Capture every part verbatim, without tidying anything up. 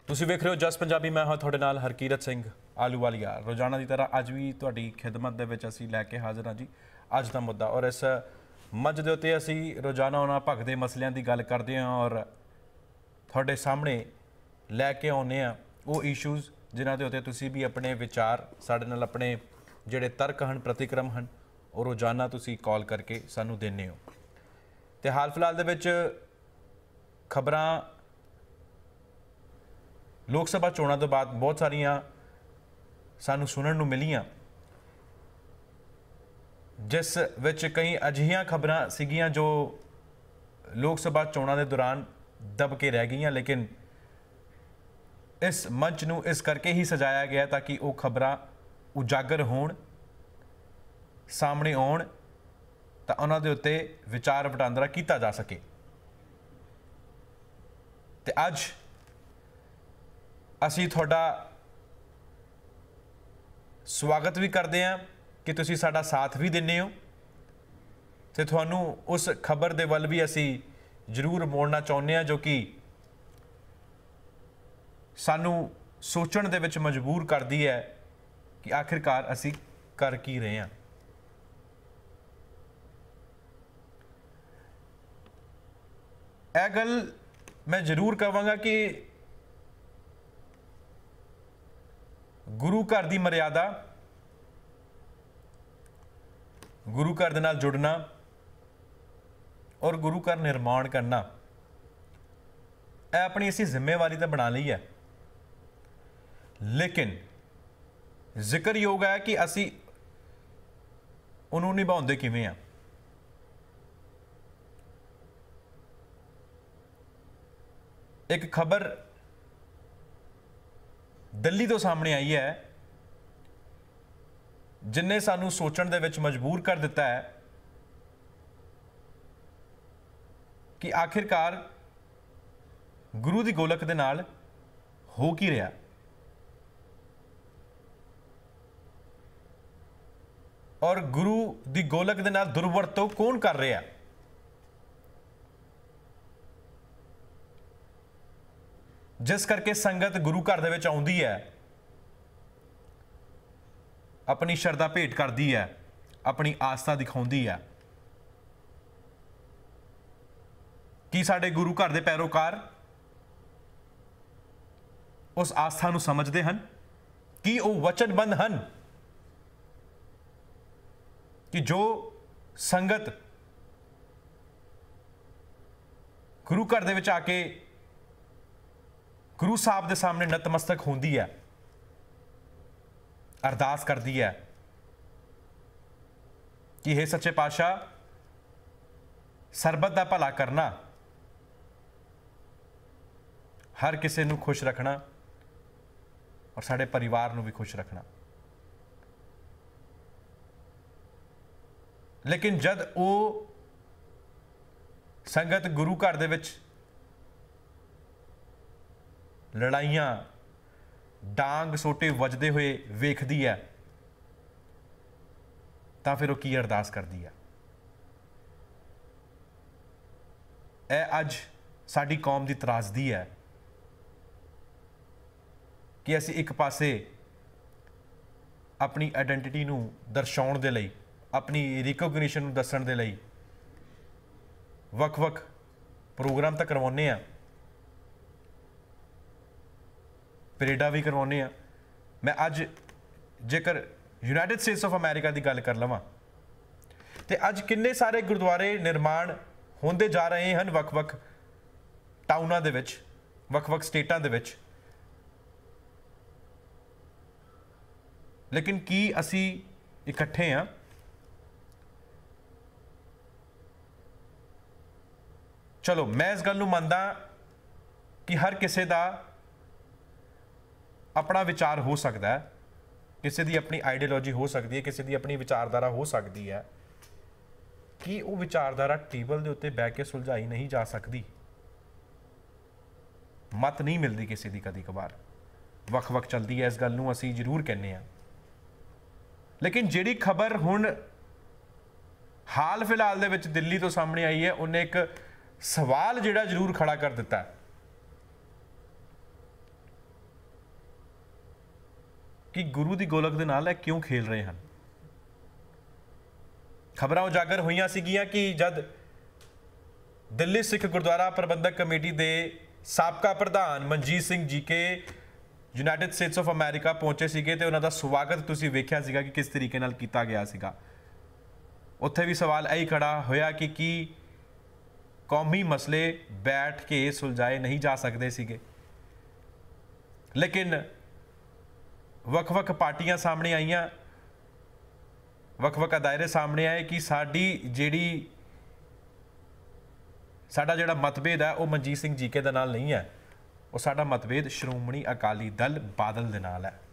ਤੁਸੀਂ ਵੇਖ ਰਹੇ ਹੋ ਜਸ ਪੰਜਾਬੀ। ਮੈਂ ਹਾਂ ਤੁਹਾਡੇ ਨਾਲ ਹਰਕੀਰਤ ਸਿੰਘ ਆਲੂਵਾਲੀਆ। ਰੋਜ਼ਾਨਾ ਦੀ ਤਰ੍ਹਾਂ ਅੱਜ ਵੀ ਤੁਹਾਡੀ ਖਿਦਮਤ ਦੇ ਵਿੱਚ ਅਸੀਂ ਲੈ ਕੇ ਹਾਜ਼ਰ ਹਾਂ ਜੀ ਅੱਜ ਦਾ ਮੁੱਦਾ। ਔਰ ਇਸ ਮੰਚ ਦੇ ਉੱਤੇ ਅਸੀਂ ਰੋਜ਼ਾਨਾ ਉਹਨਾਂ ਭਖਦੇ ਮਸਲਿਆਂ ਦੀ ਗੱਲ ਕਰਦੇ ਹਾਂ ਔਰ ਤੁਹਾਡੇ ਸਾਹਮਣੇ ਲੈ ਕੇ ਆਉਂਦੇ ਹਾਂ ਉਹ ਇਸ਼ੂਜ਼ ਜਿਨ੍ਹਾਂ ਦੇ ਉੱਤੇ ਤੁਸੀਂ ਵੀ ਆਪਣੇ ਵਿਚਾਰ ਸਾਡੇ ਨਾਲ ਆਪਣੇ ਜਿਹੜੇ ਤਰਕ ਹਨ ਪ੍ਰਤੀਕਰਮ ਹਨ ਉਹ ਰੋਜ਼ਾਨਾ ਤੁਸੀਂ ਕਾਲ ਕਰਕੇ ਸਾਨੂੰ ਦਿੰਦੇ ਹੋ। ਤੇ ਹਾਲ ਫਿਲਹਾਲ ਦੇ ਵਿੱਚ ਖਬਰਾਂ लोक सभा चोणों तो बाद बहुत सारिया सानू सुनने नूं मिलियां जिस विच कई अजिहियां खबरां सीगियां जो लोक सभा चोणों के दौरान दब के रह गई, लेकिन इस मंच नूं इस करके ही सजाया गया ताकि वो खबरां उजागर होण सामने आउण तां उन्हां दे उत्ते विचार वटांदरा कीता जा सके। ते अज ਅਸੀਂ ਤੁਹਾਡਾ ਸਵਾਗਤ ਵੀ ਕਰਦੇ ਹਾਂ ਕਿ ਤੁਸੀਂ ਸਾਡਾ ਸਾਥ ਵੀ ਦਿੰਦੇ ਹੋ ਤੇ ਤੁਹਾਨੂੰ ਉਸ ਖਬਰ ਦੇ ਵੱਲ ਵੀ ਅਸੀਂ ਜ਼ਰੂਰ ਮੋੜਨਾ ਚਾਹੁੰਦੇ ਹਾਂ ਜੋ ਕਿ ਸਾਨੂੰ ਸੋਚਣ ਦੇ ਵਿੱਚ ਮਜਬੂਰ ਕਰਦੀ ਹੈ ਕਿ ਆਖਿਰਕਾਰ ਅਸੀਂ ਕਰ ਕੀ ਰਹੇ ਹਾਂ। ਇਹ ਗੱਲ ਮੈਂ ਜ਼ਰੂਰ ਕਹਾਂਗਾ ਕਿ गुरु घर की मर्यादा गुरु घर दे नाल जुड़ना और गुरु घर निर्माण करना यह अपनी असी जिम्मेवारी तो बना ली है, लेकिन जिक्रयोग है कि असी उन्होंने निभाउंदे किवें आ। एक खबर दिल्ली तो सामने आई है जिन्हें सानू सोचण दे विच मजबूर कर दिता है कि आखिरकार गुरु की गोलक दे नाल हो की रहा। और गुरु की गोलक दे नाल दुर्वरतों कौन कर रहा। जिस करके संगत गुरु घर दे विच आउंदी है, अपनी शरधा भेंट करती है, अपनी आस्था दिखाउंदी है कि साडे गुरु घर दे पैरोकार उस आस्था नूं समझदे हन कि वो वचनबंध हन कि जो संगत गुरु घर दे विच आके गुरु साहब के सामने नतमस्तक होंदी है, अरदास करती है कि हे सच्चे पातशाह सरबत का भला करना, हर किसी नूं खुश रखना और साडे परिवार नूं भी खुश रखना। लेकिन जद वो संगत गुरु घर दे विच लड़ाइयां डांग सोटे वजदे हुए वेखदी है तो फिर वो की अरदास करती है। ए अज साडी कौम की त्रासदी है कि असी एक पासे अपनी आइडेंटिटी नूं दर्शाउण दे लई, अपनी रिकोगनीशन नूं दस्सण दे लई वख-वख प्रोग्राम तो करवाउने आ, परेडा भी करवाने हैं। मैं अज जेकर यूनाइटेड स्टेट्स ऑफ अमेरिका की गल कर लवां तो अज किन्ने सारे गुरुद्वारे निर्माण होंदे जा रहे हैं वख-वख टाउनां दे विच, वख-वख स्टेटां दे विच, लेकिन की असी इकट्ठे हाँ? चलो मैं इस गल नूं मनदा कि हर किसी का अपना विचार हो सकता है, किसी की अपनी आइडियोलॉजी हो सकती है, किसी की अपनी विचारधारा हो सकती है कि वो विचारधारा टेबल के उत्ते बह के सुलझाई नहीं जा सकती, मत नहीं मिलती किसी की कभी कभार वख वख चलती है। इस गल नूं असीं जरूर कहने हैं, लेकिन जिहड़ी खबर हुण हाल फिलहाल दे विच दिल्ली तो सामने आई है उन्हें एक सवाल जिहड़ा जरूर खड़ा कर दिता है कि गुरु की गोलक के नाल क्यों खेल रहे हैं। खबरां उजागर हुई सीगियां कि जब दिल्ली सिख गुरुद्वारा प्रबंधक कमेटी के साबका प्रधान मनजीत सिंह जी के यूनाइटेड स्टेट्स ऑफ अमेरिका पहुंचे सीगे तो उन्हों का स्वागत तुसीं वेख्या सीगा कि किस तरीके नाल कीता गया सीगा। उत्थे भी सवाल यही खड़ा होया कि की कौमी मसले बैठ के सुलझाए नहीं जा सकते सीगे, लेकिन वख-वख पार्टियां सामने आईयां, वख-वख दायरे सामने आए कि साडी जिहड़ी साडा जिहड़ा मतभेद है वह मनजीत सिंह जीके दे नाल नहीं है, वो साडा मतभेद श्रोमणी अकाली दल बादल दे नाल है।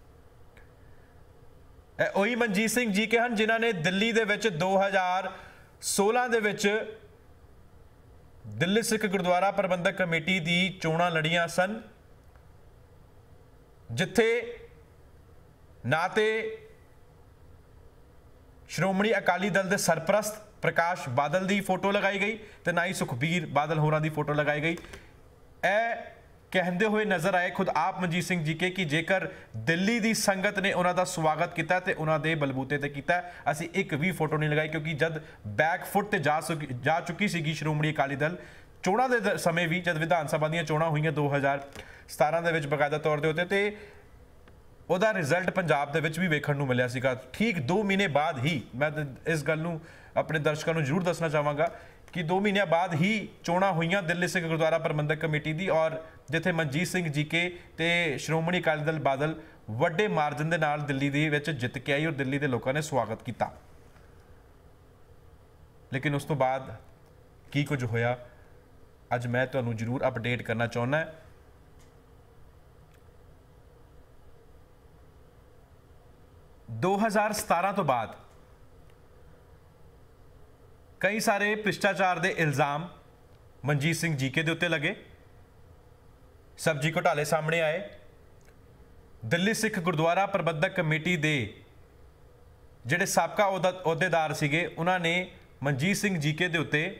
वही मनजीत सिंह जीके हैं जिन्हां ने दिल्ली दे विच दो हज़ार सोलह दे विच दिल्ली सिख गुरुद्वारा प्रबंधक कमेटी की चोणां लड़ियां सन, जिथे ना तो श्रोमणी अकाली दल के सरप्रस्त प्रकाश बादल की फोटो लगाई गई तो ना ही सुखबीर बादल होरां की फोटो लगाई गई। ए कहते हुए नज़र आए खुद आप मनजीत सिंह जी के कि जेकर दिल्ली की संगत ने उन्हों का स्वागत किया तो उन्होंने बलबूते ते किया, असी एक भी फोटो नहीं लगाई, क्योंकि जब बैकफुट ते जा जा चुकी सी श्रोमणी अकाली दल चोणों के समय भी, जब विधान सभा दी चोणां हुई दो हज़ार सतारह के बकायदा तौर पर उत्ते ਉਹਦਾ रिजल्ट पंजाब ਦੇ ਵਿੱਚ भी ਵੇਖਣ ਨੂੰ ਮਿਲਿਆ ਸੀਗਾ। ठीक दो महीने बाद ही, मैं इस गल ਨੂੰ अपने दर्शकों ਨੂੰ ਜ਼ਰੂਰ ਦੱਸਣਾ ਚਾਹਾਂਗਾ कि दो महीनों बाद ही चोणां होईयां दिल्ली सिख गुरुद्वारा प्रबंधक कमेटी की, और जिथे मनजीत सिंह जीके ते श्रोमणी अकाली दल बादल वड्डे मार्जन के नाल दिल्ली दे विच जित के आई और दिल्ली के लोगों ने स्वागत किया। लेकिन उस तो बाद की कुछ होया अज मैं तुहानूं जरूर अपडेट करना चाहुंदा। दो हज़ार सतारह तो बाद कई सारे भ्रिष्टाचार के इल्जाम मनजीत सिंह जीके के उत्ते लगे, सब्जी घोटाले सामने आए। दिल्ली सिख गुरुद्वारा प्रबंधक कमेटी के जिहड़े साबका अहुदेदार सीगे उन्होंने मनजीत सिंह जीके के उत्ते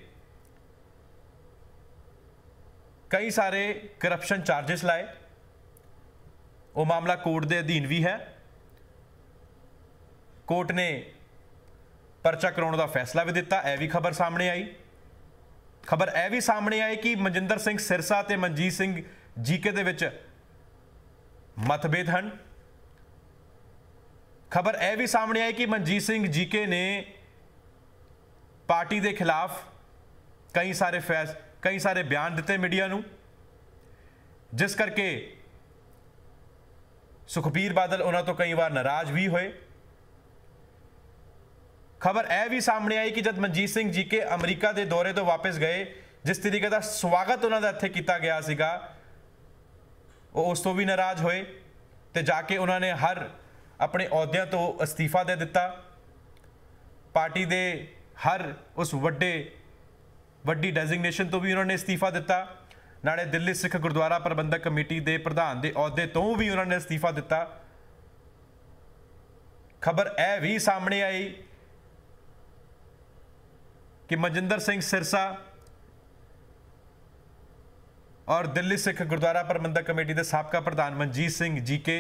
कई सारे करप्शन चार्जिस लाए। वो मामला कोर्ट के अधीन भी है, कोर्ट ने परचा कराने का फैसला भी दिता। यह भी खबर सामने आई। खबर यह भी सामने आई कि मनजिंदर सिंह सिरसा ते मनजीत सिंह जीके दे विच मतभेद हैं। खबर यह भी सामने आई कि मनजीत सिंह जीके ने पार्टी के खिलाफ कई सारे फैस कई सारे बयान दिते मीडिया नूं, जिस करके सुखबीर बादल उन्होंने तो कई बार नाराज भी होए। खबर यह भी सामने आई कि जब मनजीत सिंह जी के अमरीका के दौरे तो वापस गए, जिस तरीके का स्वागत उन्होंने इत्थे किया गया सीगा, वो उस तो भी नाराज होए तो जाके उन्होंने हर अपने अहुदियां तो अस्तीफा दे दिता। पार्टी दे हर उस वड्डे वड्डी डेजिग्नेशन तो भी उन्होंने इस्तीफा दिता। नाले दिल्ली सिख गुरुद्वारा प्रबंधक कमेटी के प्रधान के अहुदे तो भी उन्होंने इस्तीफा दिता। खबर यह भी सामने आई कि मनजिंदर सिंह सिरसा और दिल्ली सिख गुरुद्वारा प्रबंधक कमेटी के साबका प्रधान मनजीत सिंह जीके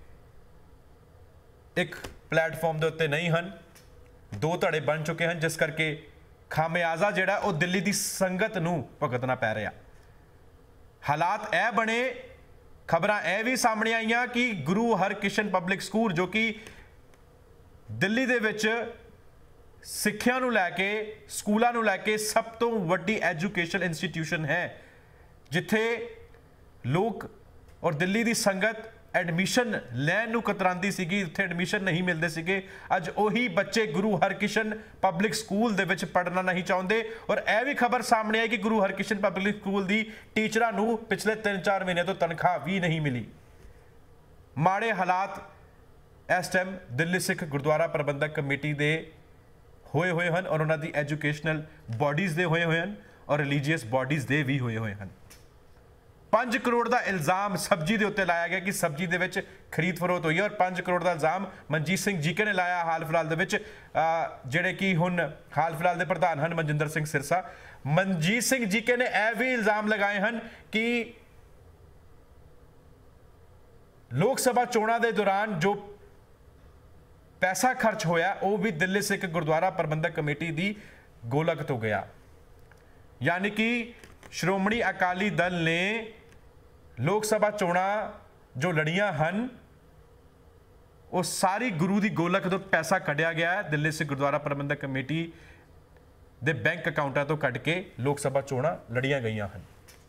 एक प्लेटफॉर्म के उत्ते नहीं हैं, दो धड़े बन चुके हैं, जिस करके खामियाजा जिहड़ा वो दिल्ली की संगत नूं भुगतना पै रहा। हालात यह बने, खबरां यह भी सामने आईयां कि गुरु हरकिशन पब्लिक स्कूल जो कि दिल्ली दे विच सिक्ख्या नूं लैके स्कूलों नूं लैके सब तो वड्डी एजुकेशन इंस्टीट्यूशन है, जिथे लोग और दिल्ली की संगत एडमिशन लैन नूं कतरांदी सीगी, इत्थे एडमिशन नहीं मिलते सीगे। अज उही बच्चे गुरु हरकिशन पब्लिक स्कूल दे विच पढ़ना नहीं चाहते। और यह भी खबर सामने आई कि गुरु हरकिशन पब्लिक स्कूल की टीचरां नूं पिछले तीन चार महीने तो तनख्वाह भी नहीं मिली। माड़े हालात इस टाइम दिल्ली सिख गुरुद्वारा प्रबंधक कमेटी के होए हुए हैं और उन्होंने एजुकेशनल बॉडीज़ दे होए हुए हैं और रिलीजीयस बॉडीज़ दे भी होए हुए हैं। पाँच करोड़ का इल्जाम सब्जी के उत्ते लाया गया कि सब्जी के विच खरीद फरोख्त हुई है, और पाँच करोड़ का इल्जाम मनजीत सिंह जीके ने लाया हाल फिलहाल दे विच, जिहड़े कि हुण हाल फिलहाल के प्रधान हैं मनजिंदर सिंह सिरसा। मनजीत सिंह जीके ने यह भी इल्जाम लगाए हैं कि ਲੋਕ ਸਭਾ ਚੋਣਾਂ ਦੇ ਦੌਰਾਨ ਜੋ ਪੈਸਾ ਖਰਚ ਹੋਇਆ ਉਹ ਵੀ ਦਿੱਲੀ ਸਿੱਖ ਗੁਰਦੁਆਰਾ ਪ੍ਰਬੰਧਕ ਕਮੇਟੀ ਦੀ ਗੋਲਕ ਤੋਂ ਗਿਆ। ਯਾਨੀ ਕਿ ਸ਼੍ਰੋਮਣੀ ਅਕਾਲੀ ਦਲ ਨੇ ਲੋਕ ਸਭਾ ਚੋਣਾਂ ਜੋ ਲੜੀਆਂ ਹਨ ਉਹ ਸਾਰੀ ਗੁਰੂ ਦੀ ਗੋਲਕ ਤੋਂ ਪੈਸਾ ਕੱਢਿਆ ਗਿਆ। ਦਿੱਲੀ ਸਿੱਖ ਗੁਰਦੁਆਰਾ ਪ੍ਰਬੰਧਕ ਕਮੇਟੀ ਦੇ ਬੈਂਕ ਅਕਾਊਂਟਾਂ ਤੋਂ ਕੱਢ ਕੇ ਲੋਕ ਸਭਾ ਚੋਣਾਂ ਲੜੀਆਂ ਗਈਆਂ ਹਨ।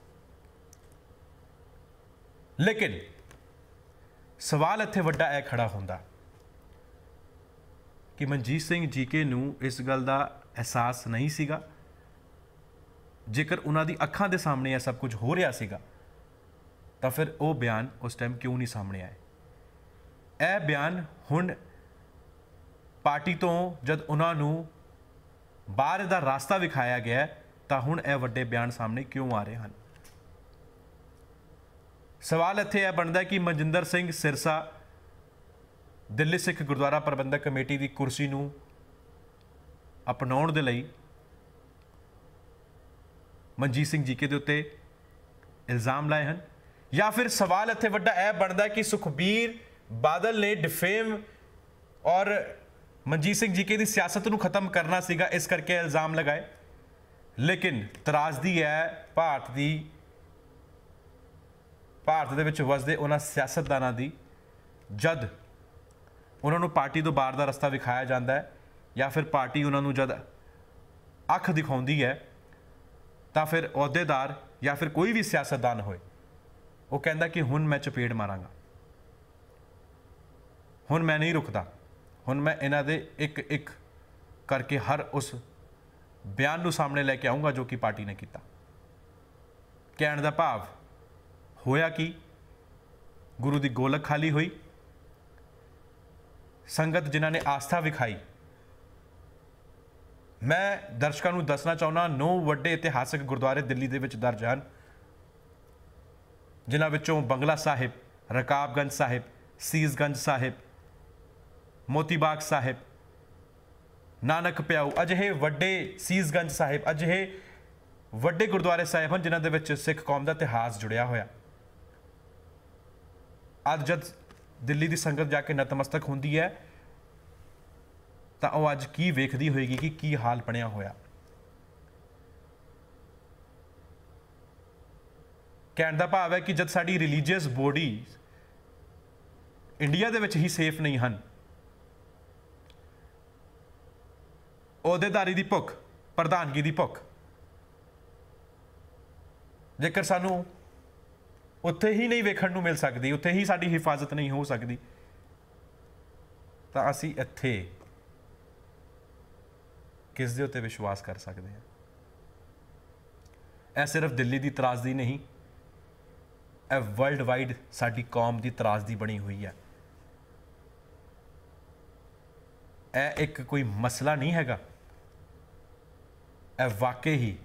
ਲੇਕਿਨ ਸਵਾਲ ਇੱਥੇ ਵੱਡਾ ਇਹ ਖੜਾ ਹੁੰਦਾ ਕਿ ਮਨਜੀਤ ਸਿੰਘ ਜੀਕੇ ਨੂੰ ਇਸ ਗੱਲ ਦਾ ਅਹਿਸਾਸ ਨਹੀਂ ਸੀਗਾ? ਜੇਕਰ ਉਹਨਾਂ ਦੀ ਅੱਖਾਂ ਦੇ ਸਾਹਮਣੇ ਇਹ ਸਭ ਕੁਝ ਹੋ ਰਿਹਾ ਸੀਗਾ ਤਾਂ ਫਿਰ ਉਹ ਬਿਆਨ ਉਸ ਟਾਈਮ ਕਿਉਂ ਨਹੀਂ ਸਾਹਮਣੇ ਆਏ? ਇਹ ਬਿਆਨ ਹੁਣ ਪਾਰਟੀ ਤੋਂ ਜਦ ਉਹਨਾਂ ਨੂੰ ਬਾਹਰ ਦਾ ਰਾਸਤਾ ਵਿਖਾਇਆ ਗਿਆ ਤਾਂ ਹੁਣ ਇਹ ਵੱਡੇ ਬਿਆਨ ਸਾਹਮਣੇ ਕਿਉਂ ਆ ਰਹੇ ਹਨ? ਸਵਾਲ ਇੱਥੇ ਇਹ ਬਣਦਾ ਕਿ ਮਨਜਿੰਦਰ ਸਿੰਘ ਸਿਰਸਾ ਦਿੱਲੀ ਸਿੱਖ ਗੁਰਦੁਆਰਾ ਪ੍ਰਬੰਧਕ ਕਮੇਟੀ ਦੀ ਕੁਰਸੀ ਨੂੰ ਅਪਣਾਉਣ ਦੇ ਲਈ ਮਨਜੀਤ ਸਿੰਘ ਜੀਕੇ ਦੇ ਉੱਤੇ ਇਲਜ਼ਾਮ ਲਾਏ ਹਨ, ਜਾਂ ਫਿਰ ਸਵਾਲ ਇੱਥੇ ਵੱਡਾ ਇਹ ਬਣਦਾ ਕਿ ਸੁਖਬੀਰ ਬਾਦਲ ਨੇ ਡਿਫੇਮ ਔਰ ਮਨਜੀਤ ਸਿੰਘ ਜੀਕੇ ਦੀ ਸਿਆਸਤ ਨੂੰ ਖਤਮ ਕਰਨਾ ਸੀਗਾ, ਇਸ ਕਰਕੇ ਇਲਜ਼ਾਮ ਲਗਾਏ। ਲੇਕਿਨ ਤਰਾਜ਼ਦੀ ਹੈ ਭਾਰਤ ਦੀ ਭਾਰਤ ਦੇ ਵਿੱਚ ਵਸਦੇ ਉਹਨਾਂ ਸਿਆਸਤਦਾਨਾਂ ਦੀ, ਜਦ ਉਹਨਾਂ ਨੂੰ ਪਾਰਟੀ ਤੋਂ ਬਾਹਰ ਦਾ ਰਸਤਾ ਵਿਖਾਇਆ ਜਾਂਦਾ ਹੈ ਜਾਂ ਫਿਰ ਪਾਰਟੀ ਉਹਨਾਂ ਨੂੰ ਜਦ ਅੱਖ ਦਿਖਾਉਂਦੀ ਹੈ ਤਾਂ ਫਿਰ ਅਹੁਦੇਦਾਰ ਜਾਂ ਫਿਰ ਕੋਈ ਵੀ ਸਿਆਸਤਦਾਨ ਹੋਏ ਉਹ ਕਹਿੰਦਾ ਕਿ ਹੁਣ ਮੈਂ ਚਪੇੜ ਮਾਰਾਂਗਾ, ਹੁਣ ਮੈਂ ਨਹੀਂ ਰੁਕਦਾ, ਹੁਣ ਮੈਂ ਇਹਨਾਂ ਦੇ ਇੱਕ ਇੱਕ ਕਰਕੇ ਹਰ ਉਸ ਬਿਆਨ ਨੂੰ ਸਾਹਮਣੇ ਲੈ ਕੇ ਆਉਂਗਾ ਜੋ ਕਿ ਪਾਰਟੀ ਨੇ ਕੀਤਾ। ਕਹਿਣ ਦਾ ਭਾਵ ਹੋਇਆ ਕਿ ਗੁਰੂ ਦੀ ਗੋਲਕ ਖਾਲੀ ਹੋਈ, ਸੰਗਤ ਜਿਨ੍ਹਾਂ ਨੇ ਆਸਥਾ ਵਿਖਾਈ। ਮੈਂ ਦਰਸ਼ਕਾਂ ਨੂੰ ਦੱਸਣਾ ਚਾਹੁੰਦਾ ਨੌ ਵੱਡੇ ਇਤਿਹਾਸਕ ਗੁਰਦੁਆਰੇ ਦਿੱਲੀ ਦੇ ਵਿੱਚ ਦਰਜ ਹਨ, ਜਿਨ੍ਹਾਂ ਵਿੱਚੋਂ ਬੰਗਲਾ ਸਾਹਿਬ, ਰਕਾਬਗੰਜ ਸਾਹਿਬ, ਸੀਸਗੰਜ ਸਾਹਿਬ, ਮੋਤੀ ਬਾਗ ਸਾਹਿਬ, ਨਾਨਕ ਪਿਆਊ, ਅਜਿਹੇ ਵੱਡੇ ਸੀਸਗੰਜ ਸਾਹਿਬ, ਅਜਿਹੇ ਵੱਡੇ ਗੁਰਦੁਆਰੇ ਸਾਹਿਬ ਹਨ ਜਿਨ੍ਹਾਂ ਦੇ ਵਿੱਚ ਸਿੱਖ ਕੌਮ ਦਾ ਇਤਿਹਾਸ ਜੁੜਿਆ ਹੋਇਆ। ਅੱਜ ਜਦ ਦਿੱਲੀ ਦੀ ਸੰਗਤ ਜਾ ਕੇ ਨਤਮਸਤਕ ਹੁੰਦੀ ਹੈ ਤਾਂ ਉਹ ਅੱਜ ਕੀ ਵੇਖਦੀ ਹੋਏਗੀ ਕਿ ਕੀ ਹਾਲ ਬਣਿਆ ਹੋਇਆ। ਕਹਿਣ ਦਾ ਭਾਵ ਹੈ ਕਿ ਜਦ ਸਾਡੀ ਰਿਲੀਜੀਅਸ ਬੋਡੀ ਇੰਡੀਆ ਦੇ ਵਿੱਚ ਹੀ ਸੇਫ ਨਹੀਂ ਹਨ, ਅਹੁਦੇਦਾਰੀ ਦੀ ਭੁੱਖ, ਪ੍ਰਧਾਨਗੀ ਦੀ ਭੁੱਖ, ਜੇਕਰ ਸਾਨੂੰ ਉੱਥੇ ਹੀ ਨਹੀਂ ਵੇਖਣ ਨੂੰ ਮਿਲ ਸਕਦੀ, ਉੱਥੇ ਹੀ ਸਾਡੀ ਹਿਫਾਜ਼ਤ ਨਹੀਂ ਹੋ ਸਕਦੀ, ਤਾਂ ਅਸੀਂ ਇੱਥੇ ਕਿਸ ਦੇ ਉੱਤੇ ਵਿਸ਼ਵਾਸ ਕਰ ਸਕਦੇ ਹਾਂ? ਇਹ ਸਿਰਫ ਦਿੱਲੀ ਦੀ ਤਰਾਜ਼ਦੀ ਨਹੀਂ, ਇਹ ਵਰਲਡ ਵਾਈਡ ਸਾਡੀ ਕੌਮ ਦੀ ਤਰਾਜ਼ਦੀ ਬਣੀ ਹੋਈ ਹੈ। ਇਹ ਇੱਕ ਕੋਈ ਮਸਲਾ ਨਹੀਂ ਹੈਗਾ, ਇਹ ਵਾਕਈ ਹੀ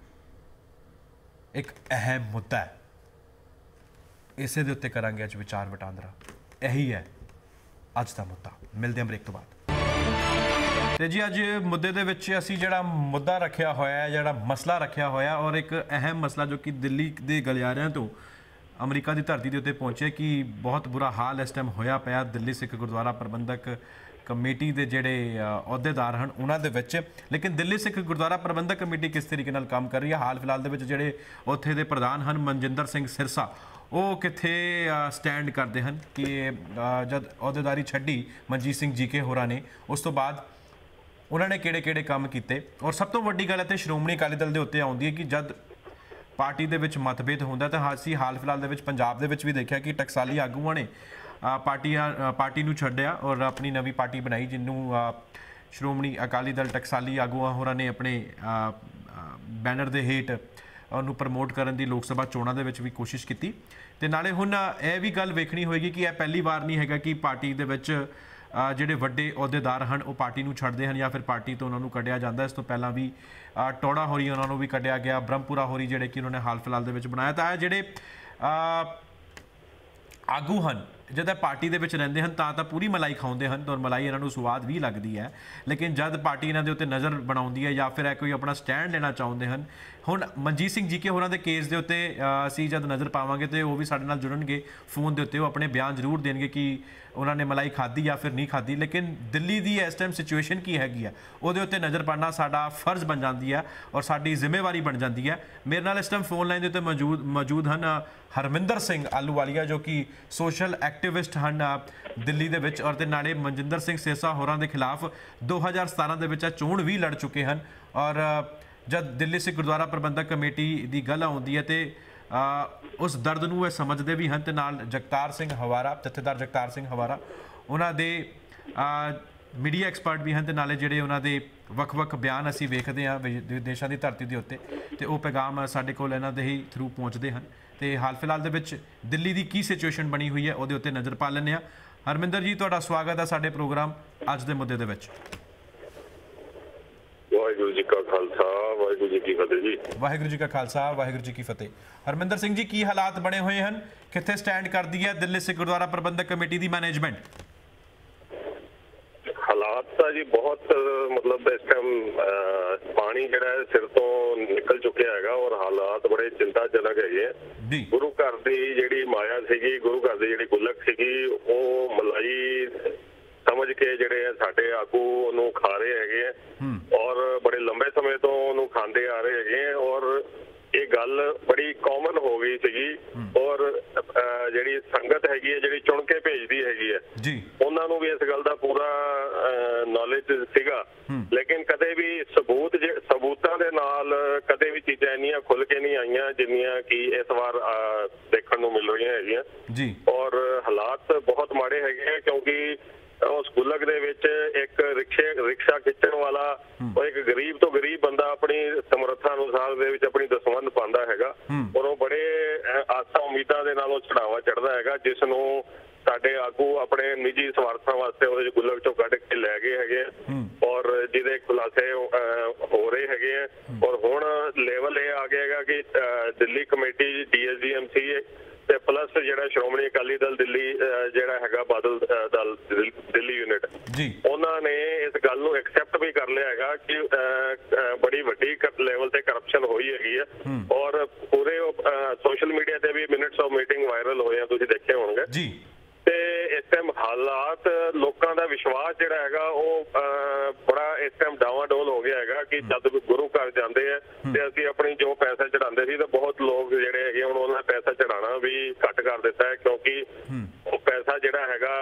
ਇੱਕ ਅਹਿਮ ਮੁੱਦਾ ਹੈ। ਇਸੇ ਦੇ ਉੱਤੇ ਕਰਾਂਗੇ ਅੱਜ ਵਿਚਾਰ ਵਟਾਂਦਰਾ। ਇਹੀ ਹੈ ਅੱਜ ਦਾ ਮੁੱਦਾ। ਮਿਲਦੇ ਹਾਂ ਬ੍ਰੇਕ ਤੋਂ ਬਾਅਦ। ਤੇ ਜੀ ਅੱਜ ਮੁੱਦੇ ਦੇ ਵਿੱਚ ਅਸੀਂ ਜਿਹੜਾ ਮੁੱਦਾ ਰੱਖਿਆ ਹੋਇਆ ਹੈ, ਜਿਹੜਾ ਮਸਲਾ ਰੱਖਿਆ ਹੋਇਆ, ਔਰ ਇੱਕ ਅਹਿਮ ਮਸਲਾ ਜੋ ਕਿ ਦਿੱਲੀ ਦੇ ਗਲਿਆਰਿਆਂ ਤੋਂ ਅਮਰੀਕਾ ਦੀ ਧਰਤੀ ਦੇ ਉੱਤੇ ਪਹੁੰਚਿਆ ਕਿ ਬਹੁਤ ਬੁਰਾ ਹਾਲ ਇਸ ਟਾਈਮ ਹੋਇਆ ਪਿਆ ਦਿੱਲੀ ਸਿੱਖ ਗੁਰਦੁਆਰਾ ਪ੍ਰਬੰਧਕ ਕਮੇਟੀ ਦੇ ਜਿਹੜੇ ਅਹੁਦੇਦਾਰ ਹਨ ਉਹਨਾਂ ਦੇ ਵਿੱਚ। ਲੇਕਿਨ ਦਿੱਲੀ ਸਿੱਖ ਗੁਰਦੁਆਰਾ ਪ੍ਰਬੰਧਕ ਕਮੇਟੀ ਕਿਸ ਤਰੀਕੇ ਨਾਲ ਕੰਮ ਕਰ ਰਹੀ ਹੈ? ਹਾਲ ਫਿਲਹਾਲ ਦੇ ਵਿੱਚ ਜਿਹੜੇ ਉੱਥੇ ਦੇ ਪ੍ਰਧਾਨ ਹਨ ਮਨਜਿੰਦਰ ਸਿੰਘ ਸਿਰਸਾ, ਉਹ ਕਿੱਥੇ ਸਟੈਂਡ ਕਰਦੇ ਹਨ ਕਿ ਜਦ ਅਹੁਦੇਦਾਰੀ ਛੱਡੀ ਮਨਜੀਤ ਸਿੰਘ ਜੀਕੇ ਹੋਰਾਂ ਨੇ, ਉਸ ਤੋਂ ਬਾਅਦ ਉਹਨਾਂ ਨੇ ਕਿਹੜੇ ਕਿਹੜੇ ਕੰਮ ਕੀਤੇ? ਔਰ ਸਭ ਤੋਂ ਵੱਡੀ ਗੱਲ ਇੱਥੇ ਸ਼੍ਰੋਮਣੀ ਅਕਾਲੀ ਦਲ ਦੇ ਉੱਤੇ ਆਉਂਦੀ ਹੈ ਕਿ ਜਦ ਪਾਰਟੀ ਦੇ ਵਿੱਚ ਮਤਭੇਦ ਹੁੰਦਾ ਤਾਂ ਅਸੀਂ ਹਾਲ ਫਿਲਹਾਲ ਦੇ ਵਿੱਚ ਪੰਜਾਬ ਦੇ ਵਿੱਚ ਵੀ ਦੇਖਿਆ ਕਿ ਟਕਸਾਲੀ ਆਗੂਆਂ ਨੇ ਪਾਰਟੀਆਂ ਪਾਰਟੀ ਨੂੰ ਛੱਡਿਆ ਔਰ ਆਪਣੀ ਨਵੀਂ ਪਾਰਟੀ ਬਣਾਈ, ਜਿਹਨੂੰ ਸ਼੍ਰੋਮਣੀ ਅਕਾਲੀ ਦਲ ਟਕਸਾਲੀ ਆਗੂਆਂ ਹੋਰਾਂ ਨੇ ਆਪਣੇ ਬੈਨਰ ਦੇ ਹੇਠ ਉਹਨੂੰ ਪ੍ਰਮੋਟ ਕਰਨ ਦੀ ਲੋਕ ਸਭਾ ਚੋਣਾਂ ਦੇ ਵਿੱਚ ਵੀ ਕੋਸ਼ਿਸ਼ ਕੀਤੀ। ਤੇ ਨਾਲੇ ਹੁਣ ਇਹ ਵੀ ਗੱਲ ਵੇਖਣੀ ਹੋਏਗੀ ਕਿ ਇਹ ਪਹਿਲੀ ਵਾਰ ਨਹੀਂ ਹੈਗਾ ਕਿ ਪਾਰਟੀ ਦੇ ਵਿੱਚ ਜਿਹੜੇ ਵੱਡੇ ਅਹੁਦੇਦਾਰ ਹਨ ਉਹ ਪਾਰਟੀ ਨੂੰ ਛੱਡਦੇ ਹਨ ਜਾਂ ਫਿਰ ਪਾਰਟੀ ਤੋਂ ਉਹਨਾਂ ਨੂੰ ਕੱਢਿਆ ਜਾਂਦਾ। ਇਸ ਤੋਂ ਪਹਿਲਾਂ ਵੀ ਟੋੜਾ ਹੋਰੀ ਉਹਨਾਂ ਨੂੰ ਵੀ ਕੱਢਿਆ ਗਿਆ, ਬ੍ਰਹਮਪੁਰਾ ਹੋਰੀ ਜਿਹੜੇ ਕਿ ਉਹਨਾਂ ਨੇ ਹਾਲ ਫਿਲਹਾਲ ਦੇ ਵਿੱਚ ਬਣਾਇਆ। ਤਾਂ ਇਹ ਜਿਹੜੇ ਆਗੂ ਹਨ ਜਦ ਇਹ ਪਾਰਟੀ ਦੇ ਵਿੱਚ ਰਹਿੰਦੇ ਹਨ ਤਾਂ ਤਾਂ ਪੂਰੀ ਮਲਾਈ ਖਾਉਂਦੇ ਹਨ ਔਰ ਮਲਾਈ ਇਹਨਾਂ ਨੂੰ ਸਵਾਦ ਵੀ ਲੱਗਦੀ ਹੈ, ਲੇਕਿਨ ਜਦ ਪਾਰਟੀ ਇਹਨਾਂ ਦੇ ਉੱਤੇ ਨਜ਼ਰ ਬਣਾਉਂਦੀ ਹੈ ਜਾਂ ਫਿਰ ਇਹ ਕੋਈ ਆਪਣਾ ਸਟੈਂਡ ਲੈਣਾ ਚਾਹੁੰਦੇ ਹਨ ਹੁਣ ਮਨਜੀਤ ਸਿੰਘ ਜੀਕੇ ਹੋਰਾਂ ਦੇ ਕੇਸ ਦੇ ਉੱਤੇ ਅਸੀਂ ਜਦ ਨਜ਼ਰ ਪਾਵਾਂਗੇ ਤੇ ਉਹ ਵੀ ਸਾਡੇ ਨਾਲ ਜੁੜਨਗੇ ਫੋਨ ਦੇ ਉੱਤੇ, ਉਹ ਆਪਣੇ ਬਿਆਨ ਜ਼ਰੂਰ ਦੇਣਗੇ ਕਿ ਉਹਨਾਂ ਨੇ ਮਲਾਈ ਖਾਧੀ ਜਾਂ ਫਿਰ ਨਹੀਂ ਖਾਧੀ। ਲੇਕਿਨ ਦਿੱਲੀ ਦੀ ਇਸ ਟਾਈਮ ਸਿਚੁਏਸ਼ਨ ਕੀ ਹੈਗੀ ਆ ਉਹਦੇ ਉੱਤੇ ਨਜ਼ਰ ਪਾਉਣਾ ਸਾਡਾ ਫਰਜ਼ ਬਣ ਜਾਂਦੀ ਹੈ ਔਰ ਸਾਡੀ ਜ਼ਿੰਮੇਵਾਰੀ ਬਣ ਜਾਂਦੀ ਹੈ। ਮੇਰੇ ਨਾਲ ਇਸ ਟਾਈਮ ਫੋਨ ਲਾਈਨ ਦੇ ਉੱਤੇ ਮੌਜੂਦ ਮੌਜੂਦ ਹਨ ਹਰਮਿੰਦਰ ਸਿੰਘ ਆਲੂਵਾਲੀਆ, ਜੋ ਕਿ ਸੋਸ਼ਲ ਐਕਟਿਵਿਸਟ ਹਨ ਦਿੱਲੀ ਦੇ ਵਿੱਚ, ਔਰ ਤੇ ਨਾਲੇ ਮਨਜਿੰਦਰ ਸਿੰਘ ਸੇਸਾ ਹੋਰਾਂ ਦੇ ਖਿਲਾਫ ਦੋ ਹਜ਼ਾਰ ਸਤਾਰਾਂ ਦੇ ਵਿੱਚ ਚੋਣ ਵੀ ਲੜ ਚੁੱਕੇ ਹਨ। ਔਰ ਜਦ ਦਿੱਲੀ ਸਿੱਖ ਗੁਰਦੁਆਰਾ ਪ੍ਰਬੰਧਕ ਕਮੇਟੀ ਦੀ ਗੱਲ ਆਉਂਦੀ ਹੈ ਤੇ ਉਸ ਦਰਦ ਨੂੰ ਇਹ ਸਮਝਦੇ ਵੀ ਹਨ। ਤੇ ਨਾਲ ਜਗਤਾਰ ਸਿੰਘ ਹਵਾਰਾ, ਜਥੇਦਾਰ ਜਗਤਾਰ ਸਿੰਘ ਹਵਾਰਾ, ਉਹਨਾਂ ਦੇ ਮੀਡੀਆ ਐਕਸਪਰਟ ਵੀ ਹਨ ਤੇ ਨਾਲੇ ਜਿਹੜੇ ਉਹਨਾਂ ਦੇ ਵੱਖ-ਵੱਖ ਬਿਆਨ ਅਸੀਂ ਵੇਖਦੇ ਹਾਂ ਵਿਦੇਸ਼ਾਂ ਦੀ ਧਰਤੀ ਦੇ ਉੱਤੇ ਤੇ ਉਹ ਪੈਗਾਮ ਸਾਡੇ ਕੋਲ ਇਹਨਾਂ ਦੇ ਹੀ ਥਰੂ ਪਹੁੰਚਦੇ ਹਨ। ਤੇ ਹਾਲ ਫਿਲਹਾਲ ਦੇ ਵਿੱਚ ਦਿੱਲੀ ਦੀ ਕੀ ਸਿਚੁਏਸ਼ਨ ਬਣੀ ਹੋਈ ਹੈ ਉਹਦੇ ਉੱਤੇ ਨਜ਼ਰ ਪਾ ਲੈਂਦੇ ਹਾਂ। ਹਰਮਿੰਦਰ ਜੀ, ਤੁਹਾਡਾ ਸਵਾਗਤ ਹੈ ਸਾਡੇ ਪ੍ਰੋਗਰਾਮ ਅੱਜ ਦੇ ਮੁੱਦੇ ਦੇ ਵਿੱਚ। ਵਾਹਿਗੁਰੂ ਜੀ ਕਾ ਖਾਲਸਾ, ਵਾਹਿਗੁਰੂ ਜੀ ਕੀ ਫਤਿਹ ਜੀ। ਵਾਹਿਗੁਰੂ ਜੀ ਕਾ ਖਾਲਸਾ, ਵਾਹਿਗੁਰੂ ਜੀ ਕੀ ਫਤਿਹ। ਹਰਮਿੰਦਰ ਸਿੰਘ ਜੀ, ਕੀ ਹਾਲਾਤ ਬਣੇ ਹੋਏ ਹਨ? ਕਿੱਥੇ ਸਟੈਂਡ ਕਰਦੀ ਹੈ ਦਿੱਲੀ ਸਿੱਖ ਗੁਰਦੁਆਰਾ ਪ੍ਰਬੰਧਕ ਕਮੇਟੀ ਦੀ ਮੈਨੇਜਮੈਂਟ? ਹਾਲਾਤ ਤਾਂ ਜੀ ਬਹੁਤ ਮਤਲਬ ਇਸ ਟਾਈਮ ਪਾਣੀ ਜਿਹੜਾ ਸਿਰ ਤੋਂ ਨਿਕਲ ਚੁੱਕਿਆ ਹੈਗਾ ਔਰ ਹਾਲਾਤ ਬੜੇ ਚਿੰਤਾਜਨਕ ਹੈਗੇ ਆ। ਗੁਰੂ ਘਰ ਦੀ ਜਿਹੜੀ ਮਾਇਆ ਸੀਗੀ, ਗੁਰੂ ਘਰ ਦੀ ਜਿਹੜੀ ਗੁਲਕ ਸੀਗੀ, ਉਹ ਮਲਾਈ ਸਮਝ ਕੇ ਜਿਹੜੇ ਆ ਸਾਡੇ ਆਗੂ ਉਹਨੂੰ ਖਾ ਰਹੇ ਹੈਗੇ ਆ ਔਰ ਬੜੇ ਲੰਬੇ ਸਮੇਂ ਤੋਂ ਉਹਨੂੰ ਖਾਂਦੇ ਆ ਰਹੇ ਹੈਗੇ ਆ ਔਰ ਇਹ ਗੱਲ ਬੜੀ ਕਾਮਨ ਹੋ ਗਈ ਸੀਗੀ। ਔਰ ਜਿਹੜੀ ਸੰਗਤ ਹੈਗੀ ਹੈ, ਜਿਹੜੀ ਚੁਣ ਕੇ ਭੇਜਦੀ ਹੈਗੀ ਹੈ, ਉਹਨਾਂ ਨੂੰ ਵੀ ਇਸ ਗੱਲ ਦਾ ਪੂਰਾ ਨੌਲੇਜ ਸੀਗਾ। ਲੇਕਿਨ ਕਦੇ ਵੀ ਸਬੂਤ ਸਬੂਤਾਂ ਦੇ ਨਾਲ ਕਦੇ ਵੀ ਚੀਜ਼ਾਂ ਇੰਨੀਆਂ ਖੁੱਲ ਕੇ ਨਹੀਂ ਆਈਆਂ ਜਿੰਨੀਆਂ ਕਿ ਇਸ ਵਾਰ ਦੇਖਣ ਨੂੰ ਮਿਲ ਰਹੀਆਂ ਹੈਗੀਆਂ। ਔਰ ਹਾਲਾਤ ਬਹੁਤ ਮਾੜੇ ਹੈਗੇ ਆ ਕਿਉਂਕਿ ਉਸ ਗੁਲਕ ਦੇ ਵਿੱਚ ਇੱਕ ਰਿਕਸ਼ੇ ਰਿਕਸ਼ਾ ਖਿੱਚਣ ਵਾਲਾ ਉਹ ਇੱਕ ਗਰੀਬ ਤੋਂ ਗਰੀਬ ਬੰਦਾ ਆਪਣੀ ਸਮਰੱਥਾ ਅਨੁਸਾਰ ਦੇ ਵਿੱਚ ਆਪਣੀ ਦਸਵੰਧ ਪਾਉਂਦਾ ਹੈਗਾ ਔਰ ਉਹ ਬੜੇ ਆਸਾਂ ਉਮੀਦਾਂ ਦੇ ਨਾਲ ਉਹ ਚੜਾਵਾ ਚੜ੍ਹਦਾ ਹੈਗਾ, ਜਿਸ ਨੂੰ ਸਾਡੇ ਆਗੂ ਆਪਣੇ ਨਿੱਜੀ ਸਵਾਰਥਾਂ ਵਾਸਤੇ ਉਹਦੇ ਚ ਗੁਲਕ ਚੋਂ ਕੱਢ ਕੇ ਲੈ ਗਏ ਹੈਗੇ ਔਰ ਜਿਹਦੇ ਖੁਲਾਸੇ ਹੋ ਰਹੇ ਹੈਗੇ ਆ। ਔਰ ਹੁਣ ਲੈਵਲ ਇਹ ਆ ਗਿਆ ਹੈਗਾ ਕਿ Delhi committee, D S D M C ਤੇ ਪਲੱਸ ਜਿਹੜਾ ਸ਼੍ਰੋਮਣੀ ਅਕਾਲੀ ਦਲ ਦਿੱਲੀ ਜਿਹੜਾ ਹੈਗਾ ਬਾਦਲ ਦਲ ਦਿੱਲੀ ਯੂਨਿਟ, ਉਹਨਾਂ ਨੇ ਇਸ ਗੱਲ ਨੂੰ ਐਕਸੈਪਟ ਵੀ ਕਰ ਲਿਆ ਹੈਗਾ ਕਿ ਬੜੀ ਵੱਡੀ ਲੈਵਲ ਤੇ ਕਰਪਸ਼ਨ ਹੋਈ ਹੈਗੀ ਆ ਔਰ ਪੂਰੇ ਸੋਸ਼ਲ ਮੀਡੀਆ ਤੇ ਵੀ ਮਿੰਟਸ ਆਫ ਮੀਟਿੰਗ ਵਾਇਰਲ ਹੋਏ ਆ, ਤੁਸੀਂ ਦੇਖੇ ਹੋਣਗੇ ਜੀ। ਤੇ ਇਸ ਟਾਈਮ ਹਾਲਾਤ ਲੋਕਾਂ ਦਾ ਵਿਸ਼ਵਾਸ ਜਿਹੜਾ ਹੈਗਾ ਉਹ ਬੜਾ ਇਸ ਟਾਈਮ ਡਾਵਾਡੋਲ ਹੋ ਗਿਆ ਹੈਗਾ ਕਿ ਜਦ ਗੁਰੂ ਘਰ ਜਾਂਦੇ ਆ ਤੇ ਅਸੀਂ ਆਪਣੀ ਜੋ ਪੈਸਾ ਚੜਾਉਂਦੇ ਸੀ ਤਾਂ ਬਹੁਤ ਲੋਕ ਜਿਹੜੇ ਹੈਗੇ ਹੁਣ ਉਹਨਾਂ ਪੈਸਾ ਚੜਾਉਣਾ ਵੀ ਘੱਟ ਕਰ ਦਿੱਤਾ ਹੈ ਕਿਉਂਕਿ ਉਹ ਪੈਸਾ ਜਿਹੜਾ ਹੈਗਾ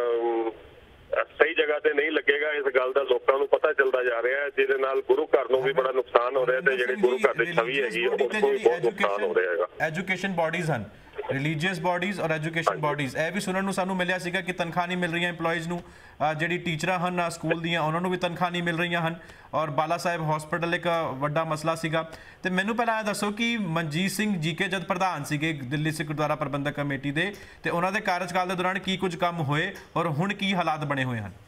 ਸਹੀ ਜਗ੍ਹਾ ਤੇ ਨਹੀਂ ਲੱਗੇਗਾ। ਇਸ ਗੱਲ ਦਾ ਲੋਕਾਂ ਨੂੰ ਪਤਾ ਚੱਲਦਾ ਜਾ ਰਿਹਾ ਹੈ, ਜਿਹਦੇ ਨਾਲ ਗੁਰੂ ਘਰ ਨੂੰ ਵੀ ਬੜਾ ਨੁਕਸਾਨ ਹੋ ਰਿਹਾ ਤੇ ਜਿਹੜੀ ਗੁਰੂ ਘਰ ਦੀ ਛਵੀ ਹੈਗੀ ਉਹ ਵੀ ਬਹੁਤ ਨੁਕਸਾਨ ਹੋ ਰਿਹਾ ਹੈਗਾ। ਐਜੂਕੇਸ਼ਨ ਬਾਡੀਜ਼ ਹਨ, ਰਿਲੀਜੀਅਸ ਬਾਡੀਜ਼ ਔਰ ਐਜੂਕੇਸ਼ਨ ਬਾਡੀਜ਼, ਇਹ ਵੀ ਸੁਣਨ ਨੂੰ ਸਾਨੂੰ ਮਿਲਿਆ ਸੀਗਾ ਕਿ ਤਨਖਾਹ ਨਹੀਂ ਮਿਲ ਰਹੀਆਂ ਇੰਪਲੋਈਜ਼ ਨੂੰ, ਜਿਹੜੀ ਟੀਚਰਾਂ ਹਨ ਸਕੂਲ ਦੀਆਂ ਉਹਨਾਂ ਨੂੰ ਵੀ ਤਨਖਾਹ ਨਹੀਂ ਮਿਲ ਰਹੀਆਂ ਹਨ ਔਰ ਬਾਲਾ ਸਾਹਿਬ ਹਸਪੀਟਲ ਇੱਕ ਵੱਡਾ ਮਸਲਾ ਸੀਗਾ। ਤੇ ਮੈਨੂੰ ਪਹਿਲਾਂ ਇਹ ਦੱਸੋ ਕਿ ਮਨਜੀਤ ਸਿੰਘ ਜੀਕੇ ਜਦ ਪ੍ਰਧਾਨ ਸੀਗੇ ਦਿੱਲੀ ਸਿੱਖ ਗੁਰਦੁਆਰਾ ਪ੍ਰਬੰਧਕ ਕਮੇਟੀ ਦੇ ਤੇ ਉਹਨਾਂ ਦੇ ਕਾਰਜਕਾਲ ਦੇ ਦੌਰਾਨ ਕੀ ਕੁਝ ਕੰਮ ਹੋਏ ਔਰ ਹੁਣ ਕੀ ਹਾਲਾਤ ਬਣੇ ਹੋਏ ਹਨ?